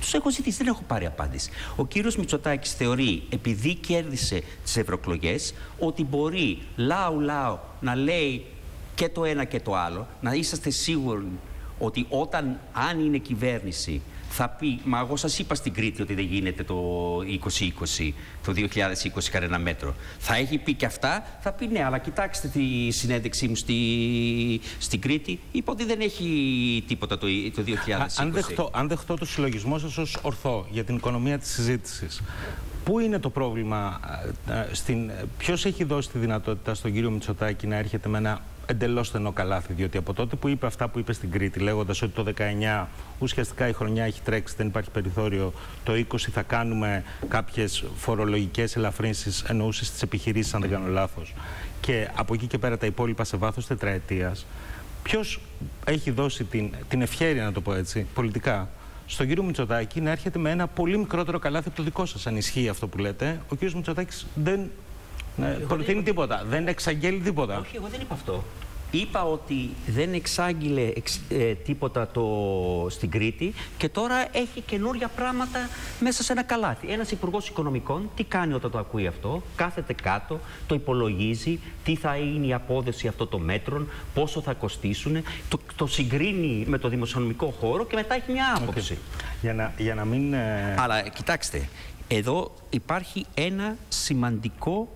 Τους έχω ζητήσει, δεν έχω πάρει απάντηση. Ο κύριος Μητσοτάκης θεωρεί, επειδή κέρδισε τις ευρωεκλογές, ότι μπορεί λαού λαού να λέει και το ένα και το άλλο, να είσαστε σίγουροι ότι όταν, αν είναι κυβέρνηση, θα πει, μα εγώ σας είπα στην Κρήτη ότι δεν γίνεται το είκοσι είκοσι, το δύο χιλιάδες είκοσι κανένα μέτρο. Θα έχει πει και αυτά, θα πει ναι, αλλά κοιτάξτε τη συνέντευξή μου στη, στην Κρήτη, είπα ότι δεν έχει τίποτα το, το δύο χιλιάδες είκοσι. Αν δεχτώ, αν δεχτώ το συλλογισμό σας ως ορθό για την οικονομία της συζήτησης, πού είναι το πρόβλημα, στην, ποιος έχει δώσει τη δυνατότητα στον κύριο Μητσοτάκη να έρχεται με ένα εντελώς στενό καλάθι, διότι από τότε που είπε αυτά που είπε στην Κρήτη, λέγοντας ότι το δεκαεννιά ουσιαστικά η χρονιά έχει τρέξει, δεν υπάρχει περιθώριο, το είκοσι θα κάνουμε κάποιες φορολογικές ελαφρύνσεις, εννοούσε στις επιχειρήσεις, αν δεν κάνω λάθος, και από εκεί και πέρα τα υπόλοιπα σε βάθος τετραετίας, ποιος έχει δώσει την, την ευχέρεια, να το πω έτσι, πολιτικά, στον κύριο Μητσοτάκη να έρχεται με ένα πολύ μικρότερο καλάθι από το δικό σας, αν ισχύει αυτό που λέτε? Ο κύριος Μητσοτάκης δεν ναι, προτείνει τίποτα, δεν εξαγγέλει τίποτα. Όχι, εγώ δεν είπα αυτό. Είπα ότι δεν εξάγγειλε εξ, ε, τίποτα το, στην Κρήτη και τώρα έχει καινούρια πράγματα μέσα σε ένα καλάθι. Ένας υπουργός οικονομικών τι κάνει όταν το ακούει αυτό? Κάθεται κάτω, το υπολογίζει, τι θα είναι η απόδοση αυτών των μέτρων, πόσο θα κοστίσουν, το, το συγκρίνει με το δημοσιονομικό χώρο και μετά έχει μια άποψη. Okay. Για, να, για να μην... Ε... Αλλά κοιτάξτε, εδώ υπάρχει ένα σημαντικό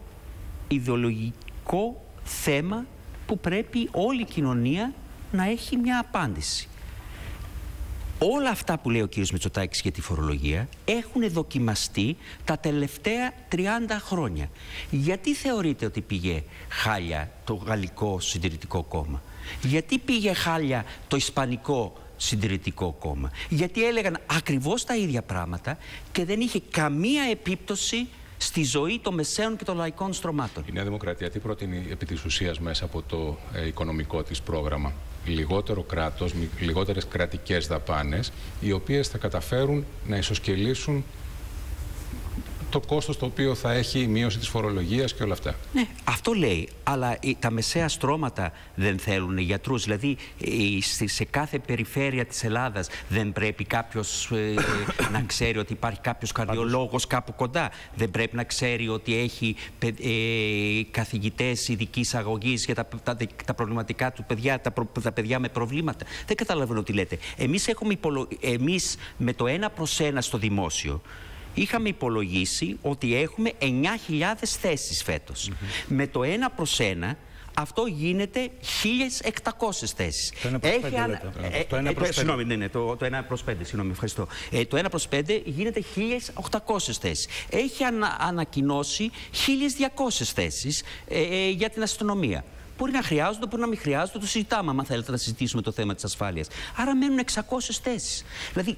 ιδεολογικό θέμα που πρέπει όλη η κοινωνία να έχει μια απάντηση. Όλα αυτά που λέει ο κύριος Μητσοτάκης για τη φορολογία έχουν δοκιμαστεί τα τελευταία τριάντα χρόνια. Γιατί θεωρείτε ότι πήγε χάλια το Γαλλικό Συντηρητικό Κόμμα? Γιατί πήγε χάλια το Ισπανικό Συντηρητικό Κόμμα? Γιατί έλεγαν ακριβώς τα ίδια πράγματα και δεν είχε καμία επίπτωση στη ζωή των μεσαίων και των λαϊκών στρωμάτων. Η Νέα Δημοκρατία τι προτείνει επί της ουσίας μέσα από το ε, οικονομικό της πρόγραμμα? Λιγότερο κράτος, λιγότερες κρατικές δαπάνες, οι οποίες θα καταφέρουν να ισοσκελίσουν το κόστος το οποίο θα έχει η μείωση της φορολογίας και όλα αυτά. Ναι, αυτό λέει. Αλλά τα μεσαία στρώματα δεν θέλουν γιατρούς. Δηλαδή, σε κάθε περιφέρεια της Ελλάδας δεν πρέπει κάποιος ε, να ξέρει ότι υπάρχει κάποιος καρδιολόγος κάπου κοντά. Δεν πρέπει να ξέρει ότι έχει ε, καθηγητές ειδικής αγωγής για τα, τα, τα προβληματικά του παιδιά, τα, προ, τα παιδιά με προβλήματα. Δεν καταλαβαίνω τι λέτε. Εμείς, έχουμε υπολο... Εμείς με το ένα προς ένα στο δημόσιο είχαμε υπολογίσει ότι έχουμε εννιά χιλιάδες θέσεις φέτος. Mm-hmm. Με το ένα προς ένα αυτό γίνεται χίλιες εκτακόσιες θέσεις. Το ένα προς πέντε, ανα... ε, το ένα προς πέντε. Συγγνώμη, ναι, ναι, το, το ένα προς πέντε, συγγνώμη, ευχαριστώ. Ε, το ένα προς πέντε γίνεται χίλιες οκτακόσιες θέσεις. Έχει ανα, ανακοινώσει χίλιες διακόσιες θέσεις ε, ε, για την αστυνομία. Μπορεί να χρειάζονται, μπορεί να μην χρειάζονται, το συζητάμε, αν θέλετε να συζητήσουμε το θέμα της ασφάλειας. Άρα μένουν εξακόσιες θέσεις. Δηλαδή,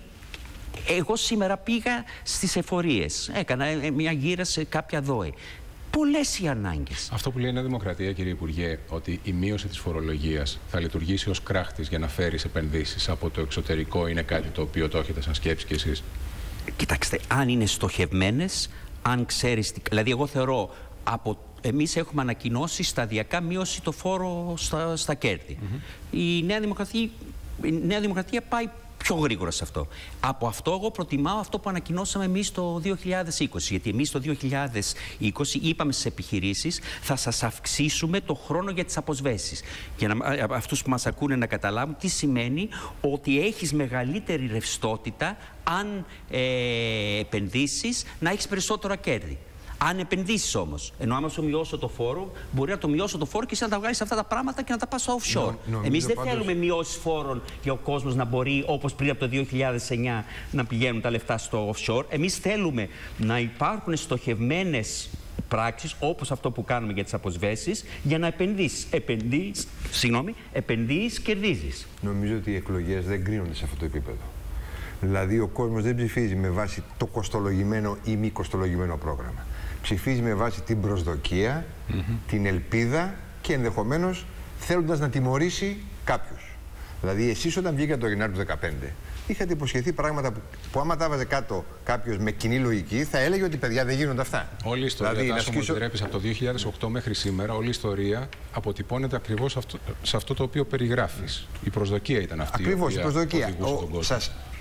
εγώ σήμερα πήγα στις εφορίες, έκανα μια γύρα σε κάποια ΔΟΕ. Πολλές οι ανάγκες. Αυτό που λέει η Νέα Δημοκρατία, κύριε Υπουργέ, ότι η μείωση της φορολογίας θα λειτουργήσει ως κράχτης για να φέρει επενδύσεις από το εξωτερικό, είναι κάτι το οποίο το έχετε σαν σκέψη κι εσείς? Κοιτάξτε, αν είναι στοχευμένες, αν ξέρεις... Δηλαδή, εγώ θεωρώ, από... εμείς έχουμε ανακοινώσει σταδιακά μείωση το φόρο στα, στα κέρδη. Mm-hmm. Η Νέα Δημοκρατία, η Νέα Δημοκρατία πάει πιο γρήγορα σε αυτό. Από αυτό εγώ προτιμάω αυτό που ανακοινώσαμε εμείς το δύο χιλιάδες είκοσι. Γιατί εμείς το δύο χιλιάδες είκοσι είπαμε στις επιχειρήσεις θα σας αυξήσουμε το χρόνο για τις αποσβέσεις. Για να, αυτούς που μας ακούνε να καταλάβουν τι σημαίνει ότι έχεις μεγαλύτερη ρευστότητα αν ε, επενδύσεις, να έχεις περισσότερα κέρδη. Αν επενδύσεις όμως, ενώ άμα σου μειώσω το φόρο, μπορεί να το μειώσω το φόρο και εσύ να τα βγάλεις αυτά τα πράγματα και να τα πας στο offshore. Νο, Εμείς δεν πάντως... θέλουμε μειώσεις φόρων για ο κόσμος να μπορεί, όπως πριν από το δύο χιλιάδες εννιά, να πηγαίνουν τα λεφτά στο offshore. Εμείς θέλουμε να υπάρχουν στοχευμένες πράξεις, όπως αυτό που κάνουμε για τις αποσβέσεις, για να επενδύσεις. Επενδύεις, συγγνώμη, επενδύεις, κερδίζεις. Νομίζω ότι οι εκλογές δεν κρίνονται σε αυτό το επίπεδο. Δηλαδή, ο κόσμος δεν ψηφίζει με βάση το κοστολογημένο ή μη κοστολογημένο πρόγραμμα. Ψηφίζει με βάση την προσδοκία, mm-hmm. την ελπίδα και ενδεχομένως θέλοντας να τιμωρήσει κάποιους. Δηλαδή, εσείς όταν βγήκατε το Γενάρη του δύο χιλιάδες δεκαπέντε, είχατε υποσχεθεί πράγματα που, που άμα τα βάζε κάτω κάποιος με κοινή λογική, θα έλεγε ότι παιδιά δεν γίνονται αυτά. Όλη η ιστορία, δηλαδή, Τάσο, ασκήσω... μου επιτρέπεις, από το δύο χιλιάδες οκτώ μέχρι σήμερα, όλη η ιστορία αποτυπώνεται ακριβώς αυτό, σε αυτό το οποίο περιγράφεις. Η προσδοκία ήταν αυτή. Ακριβώς, η προσδοκία. Ο, σας,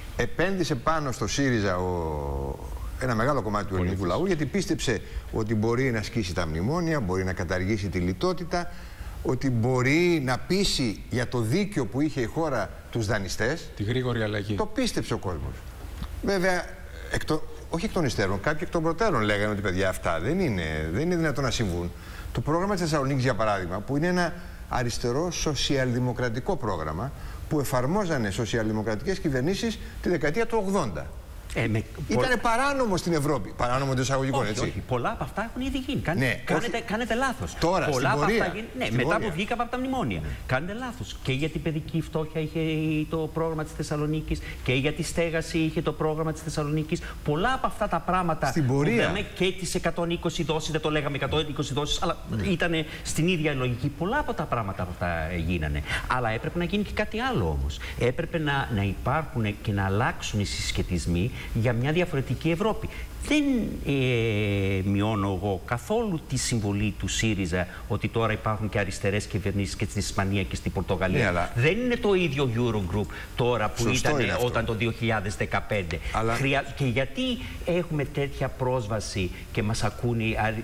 επένδυσε πάνω στο ΣΥΡΙΖΑ ο... ένα μεγάλο κομμάτι του ελληνικού λαού, γιατί πίστεψε ότι μπορεί να ασκήσει τα μνημόνια, μπορεί να καταργήσει τη λιτότητα, ότι μπορεί να πείσει για το δίκαιο που είχε η χώρα τους δανειστές. Τη γρήγορη αλλαγή. Το πίστεψε ο κόσμος. Βέβαια, εκ το... όχι εκ των υστέρων, κάποιοι εκ των προτέρων λέγανε ότι παιδιά αυτά δεν είναι, δεν είναι δυνατόν να συμβούν. Το πρόγραμμα της Θεσσαλονίκης, για παράδειγμα, που είναι ένα αριστερό σοσιαλδημοκρατικό πρόγραμμα που εφαρμόζανε σοσιαλδημοκρατικές κυβερνήσεις τη δεκαετία του ογδόντα. Ε, με... Ήταν παράνομο στην Ευρώπη. Παράνομο των εισαγωγικών, έτσι. Όχι, πολλά από αυτά έχουν ήδη γίνει. Κάνετε, ναι, κάνετε, όχι... κάνετε λάθος. Τώρα, πολλά στην πορεία. Αυτά γίνει... Ναι, μετά πορεία. που βγήκαμε από τα μνημόνια. Ναι. Κάνετε λάθος. Και για την παιδική φτώχεια είχε το πρόγραμμα της Θεσσαλονίκης και για τη στέγαση είχε το πρόγραμμα της Θεσσαλονίκης. Πολλά από αυτά τα πράγματα. Στην πορεία. Που λέμε και τις εκατόν είκοσι δόσεις, δεν το λέγαμε εκατόν είκοσι δόσεις, αλλά ναι. ήταν στην ίδια λογική. Πολλά από τα πράγματα αυτά γίνανε. Αλλά έπρεπε να γίνει και κάτι άλλο όμως. Έπρεπε να, να υπάρχουν και να αλλάξουν οι συσχετισμοί για μια διαφορετική Ευρώπη. Δεν ε, μειώνω εγώ καθόλου τη συμβολή του ΣΥΡΙΖΑ ότι τώρα υπάρχουν και αριστερές κυβερνήσεις και στην Ισπανία και στην Πορτογαλία. Ναι, αλλά... Δεν είναι το ίδιο Eurogroup τώρα που ήταν όταν το δύο χιλιάδες δεκαπέντε. Αλλά... Χρειά... Και γιατί έχουμε τέτοια πρόσβαση και μας ακούνε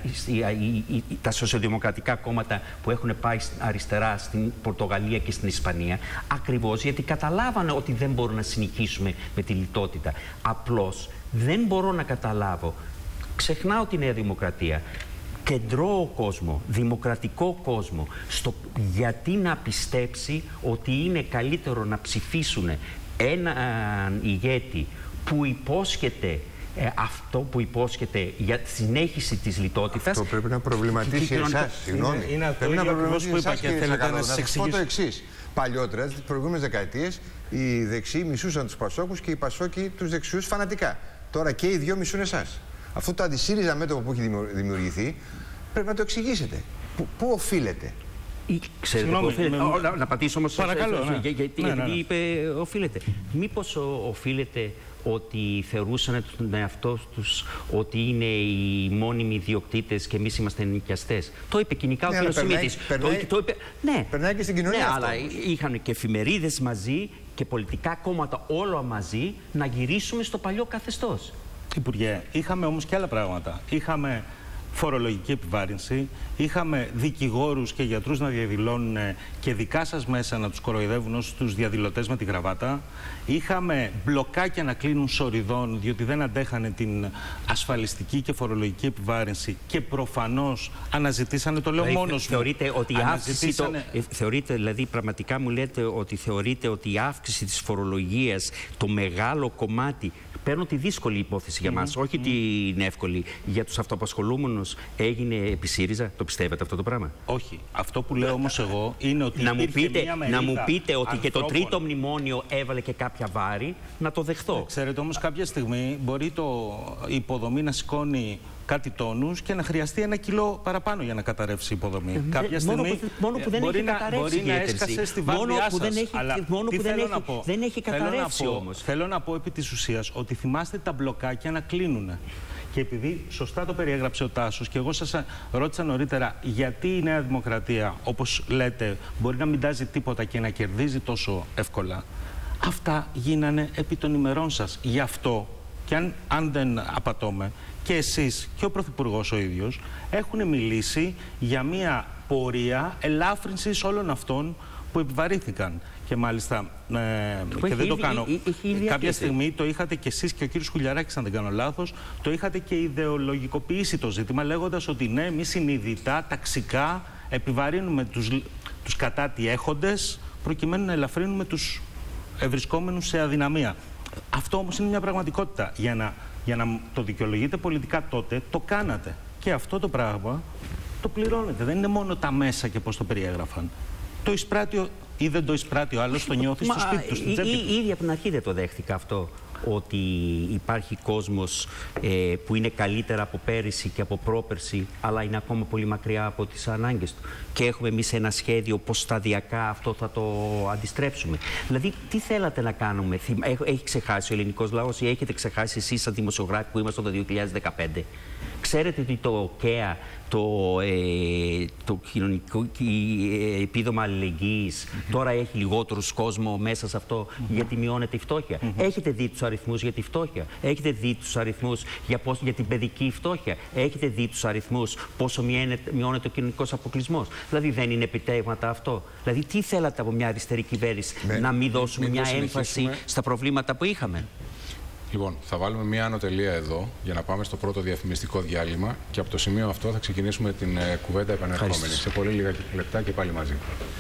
τα σοσιαλδημοκρατικά κόμματα που έχουν πάει αριστερά στην Πορτογαλία και στην Ισπανία? Ακριβώς γιατί καταλάβανε ότι δεν μπορούν να συνεχίσουμε με τη λιτότητα. Απλώς δεν μπορώ να καταλάβω, ξεχνάω τη Νέα Δημοκρατία, κεντρώο κόσμο, δημοκρατικό κόσμο, στο γιατί να πιστέψει ότι είναι καλύτερο να ψηφίσουν έναν ηγέτη που υπόσχεται ε, αυτό που υπόσχεται για τη συνέχιση της λιτότητας. Αυτό πρέπει να προβληματίσει εσάς, συγγνώμη. Είναι, είναι πρέπει να προβληματίσει που είπα εσάς, και θέλετε να σας εξηγήσω το εξής. Παλιότερα, τις προηγούμενες δεκαετίες, οι δεξιοί μισούσαν τους Πασόκους και οι Πασόκοι τους δεξιούς φανατικά. Τώρα και οι δυο μισούν εσάς. Αυτό το αντισύριζα μέτωπο που έχει δημιουργηθεί πρέπει να το εξηγήσετε. Πού, πού οφείλεται? Ξέρετε πού οφείλεται. Με... Να, να πατήσω όμως. Παρακαλώ. Ναι. Για, γιατί ναι, ναι, ναι. είπε οφείλεται. Μήπως οφείλεται ότι θεωρούσαν τον εαυτό τους ότι είναι οι μόνιμοι ιδιοκτήτες και εμείς είμαστε νοικιαστές? Το είπε κοινικά ναι, ο κ. Σιμίτης. Περνάει, το, το είπε, ναι, περνάει και στην κοινωνία. Ναι, αυτό, αλλά όμως. είχαν και εφημερίδες μαζί και πολιτικά κόμματα όλα μαζί να γυρίσουμε στο παλιό καθεστώς. Υπουργέ, είχαμε όμως και άλλα πράγματα. Είχαμε φορολογική επιβάρυνση, είχαμε δικηγόρους και γιατρούς να διαδηλώνουν και δικά σας μέσα να τους κοροϊδεύουν ως τους διαδηλωτές με τη γραβάτα. Είχαμε μπλοκάκια να κλείνουν σοριδών διότι δεν αντέχανε την ασφαλιστική και φορολογική επιβάρυνση και προφανώς αναζητήσανε, το λέω δηλαδή, μόνος μου. Θεωρείτε ότι η αύξηση, το, ε, θεωρείτε, δηλαδή πραγματικά μου λέτε ότι θεωρείτε ότι η αύξηση της φορολογίας, το μεγάλο κομμάτι, παίρνω τη δύσκολη υπόθεση για μας, mm -hmm. όχι την εύκολη, για τους αυτοαπασχολούμενους έγινε επί ΣΥΡΙΖΑ? Το πιστεύετε αυτό το πράγμα? Όχι. Αυτό που λέω όμως εγώ είναι ότι να μου πείτε, μια να μου πείτε ότι ανθρώπων. Και το τρίτο μνημόνιο έβαλε και κάποια βάρη, να το δεχθώ. Ξέρετε όμως κάποια στιγμή μπορεί το η υποδομή να σηκώνει κάτι τόνους και να χρειαστεί ένα κιλό παραπάνω για να καταρρεύσει η υποδομή. Ε, κάποια στιγμή μόνο που, μόνο που δεν μπορεί, έχει να, καταρρεύσει μπορεί να έσκασε στη βάρδιά σας. Έχει, αλλά μόνο τι που θέλω δεν, να έχει, πω, δεν έχει καταρρεύσει θέλω να πω, όμως. Θέλω να πω επί της ουσίας ότι θυμάστε τα μπλοκάκια να κλείνουν. Και επειδή σωστά το περιέγραψε ο Τάσος και εγώ σας ρώτησα νωρίτερα γιατί η Νέα Δημοκρατία, όπως λέτε, μπορεί να μην τάζει τίποτα και να κερδίζει τόσο εύκολα. Αυτά γίνανε επί των ημερών σας. Γι' αυτό, και αν, αν δεν απατώμε, και εσείς και ο Πρωθυπουργός ο ίδιος έχουν μιλήσει για μια πορεία ελάφρυνσης όλων αυτών που επιβαρύθηκαν. Και μάλιστα, ε, και δεν το κάνω, κάποια στιγμή το είχατε και εσείς και ο κύριος Χουλιαράκης, αν δεν κάνω λάθος, το είχατε και ιδεολογικοποιήσει το ζήτημα, λέγοντας ότι ναι, εμείς συνειδητά, ταξικά επιβαρύνουμε τους, τους κατάτιέχοντες προκειμένου να ελαφρύνουμε τους ευρισκόμενους σε αδυναμία. Αυτό όμως είναι μια πραγματικότητα. Για να, για να το δικαιολογείτε πολιτικά τότε, το κάνατε. Και αυτό το πράγμα το πληρώνετε. Δεν είναι μόνο τα μέσα και πώς το περιέγραφαν. Το εισπράττει ή δεν το εισπράττει ο άλλος, το νιώθει στο σπίτι του, στην τσέπη του. Ήδη από την αρχή δεν το δέχτηκα αυτό, ότι υπάρχει κόσμος ε, που είναι καλύτερα από πέρυσι και από πρόπερσι, αλλά είναι ακόμα πολύ μακριά από τις ανάγκες του. Και έχουμε εμείς ένα σχέδιο πώς σταδιακά αυτό θα το αντιστρέψουμε. Δηλαδή, τι θέλατε να κάνουμε? Έχει ξεχάσει ο ελληνικός λαός ή έχετε ξεχάσει εσείς σαν δημοσιογράφοι που ήμασταν το δύο χιλιάδες δεκαπέντε? Ξέρετε ότι το ΚΕΑ το, ε, το κοινωνικό ε, επίδομα αλληλεγγύης mm-hmm. τώρα έχει λιγότερους κόσμο μέσα σε αυτό mm-hmm. γιατί μειώνεται η φτώχεια. Mm-hmm. Έχετε δει τους αριθμούς για τη φτώχεια. Έχετε δει τους αριθμούς για, πώς, για την παιδική φτώχεια. Έχετε δει τους αριθμούς πόσο μειώνεται, μειώνεται ο κοινωνικός αποκλεισμός. Δηλαδή δεν είναι επιτεύγματα αυτό. Δηλαδή τι θέλατε από μια αριστερή κυβέρνηση, με, να μην δώσουμε μια έμφαση στα προβλήματα που είχαμε. Λοιπόν, θα βάλουμε μία ανωτελεία εδώ για να πάμε στο πρώτο διαφημιστικό διάλειμμα και από το σημείο αυτό θα ξεκινήσουμε την ε, κουβέντα επανερχόμενη. Σε πολύ λίγα λεπτά και πάλι μαζί.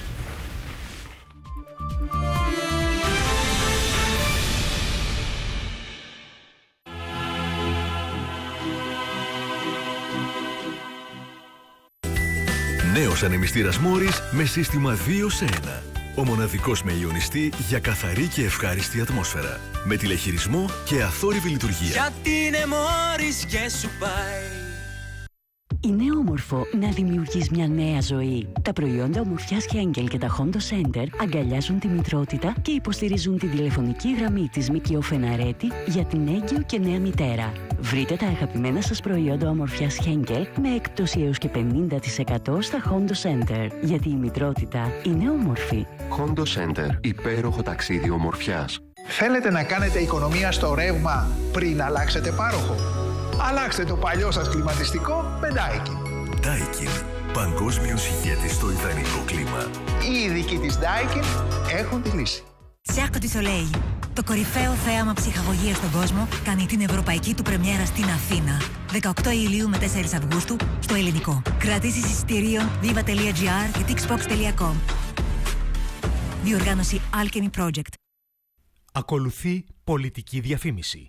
Νέος ανεμιστήρας Morris με σύστημα δύο σε ένα. Ο μοναδικός με ιονιστή για καθαρή και ευχάριστη ατμόσφαιρα. Με τηλεχειρισμό και αθόρυβη λειτουργία. Γιατί είναι Morris και σου πάει. Είναι όμορφο να δημιουργείς μια νέα ζωή. Τα προϊόντα ομορφιάς Henkel και τα Hondo Center αγκαλιάζουν τη μητρότητα και υποστηρίζουν τη τηλεφωνική γραμμή της ΜΚΟ Φεναρέτη για την έγκυο και νέα μητέρα. Βρείτε τα αγαπημένα σας προϊόντα ομορφιάς Henkel με έκπτωση έως και πενήντα τοις εκατό στα Hondo Center. Γιατί η μητρότητα είναι όμορφη. Hondo Center. Υπέροχο ταξίδι ομορφιάς. Θέλετε να κάνετε οικονομία στο ρεύμα πριν αλλάξετε πάροχο? Αλλάξτε το παλιό σας κλιματιστικό με Daikin. Daikin. Παγκόσμιος ηγέτης στο ιδανικό κλίμα. Οι ειδικοί της Daikin έχουν τη λύση. Cirque du Soleil. Το κορυφαίο θέαμα ψυχαγωγίας στον κόσμο κάνει την ευρωπαϊκή του πρεμιέρα στην Αθήνα. δεκαοκτώ Ιουλίου με τέσσερις Αυγούστου στο ελληνικό. Κρατήσεις εισιτηρίων viva τελεία gr και tixbox τελεία com. Διοργάνωση Alchemy Project. Ακολουθεί πολιτική διαφήμιση.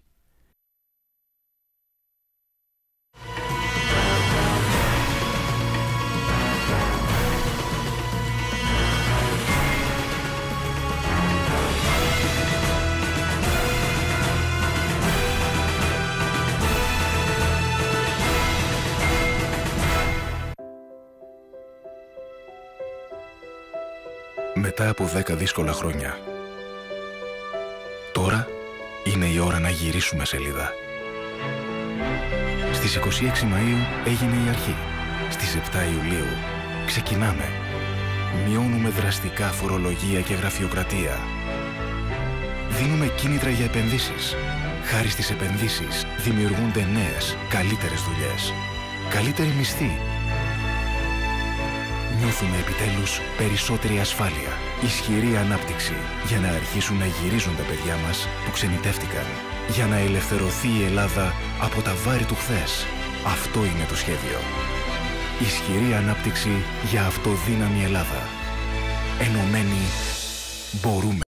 Μετά από δέκα δύσκολα χρόνια, τώρα είναι η ώρα να γυρίσουμε σελίδα. Στις είκοσι έξι Μαΐου έγινε η αρχή. Στις επτά Ιουλίου ξεκινάμε. Μειώνουμε δραστικά φορολογία και γραφειοκρατία. Δίνουμε κίνητρα για επενδύσεις. Χάρη στις επενδύσεις δημιουργούνται νέες, καλύτερες δουλειές. Καλύτερη μισθή. Νιώθουμε επιτέλους περισσότερη ασφάλεια, ισχυρή ανάπτυξη, για να αρχίσουν να γυρίζουν τα παιδιά μας που ξενιτεύτηκαν. Για να ελευθερωθεί η Ελλάδα από τα βάρη του χθες. Αυτό είναι το σχέδιο. Ισχυρή ανάπτυξη για αυτοδύναμη Ελλάδα. Ενωμένοι μπορούμε.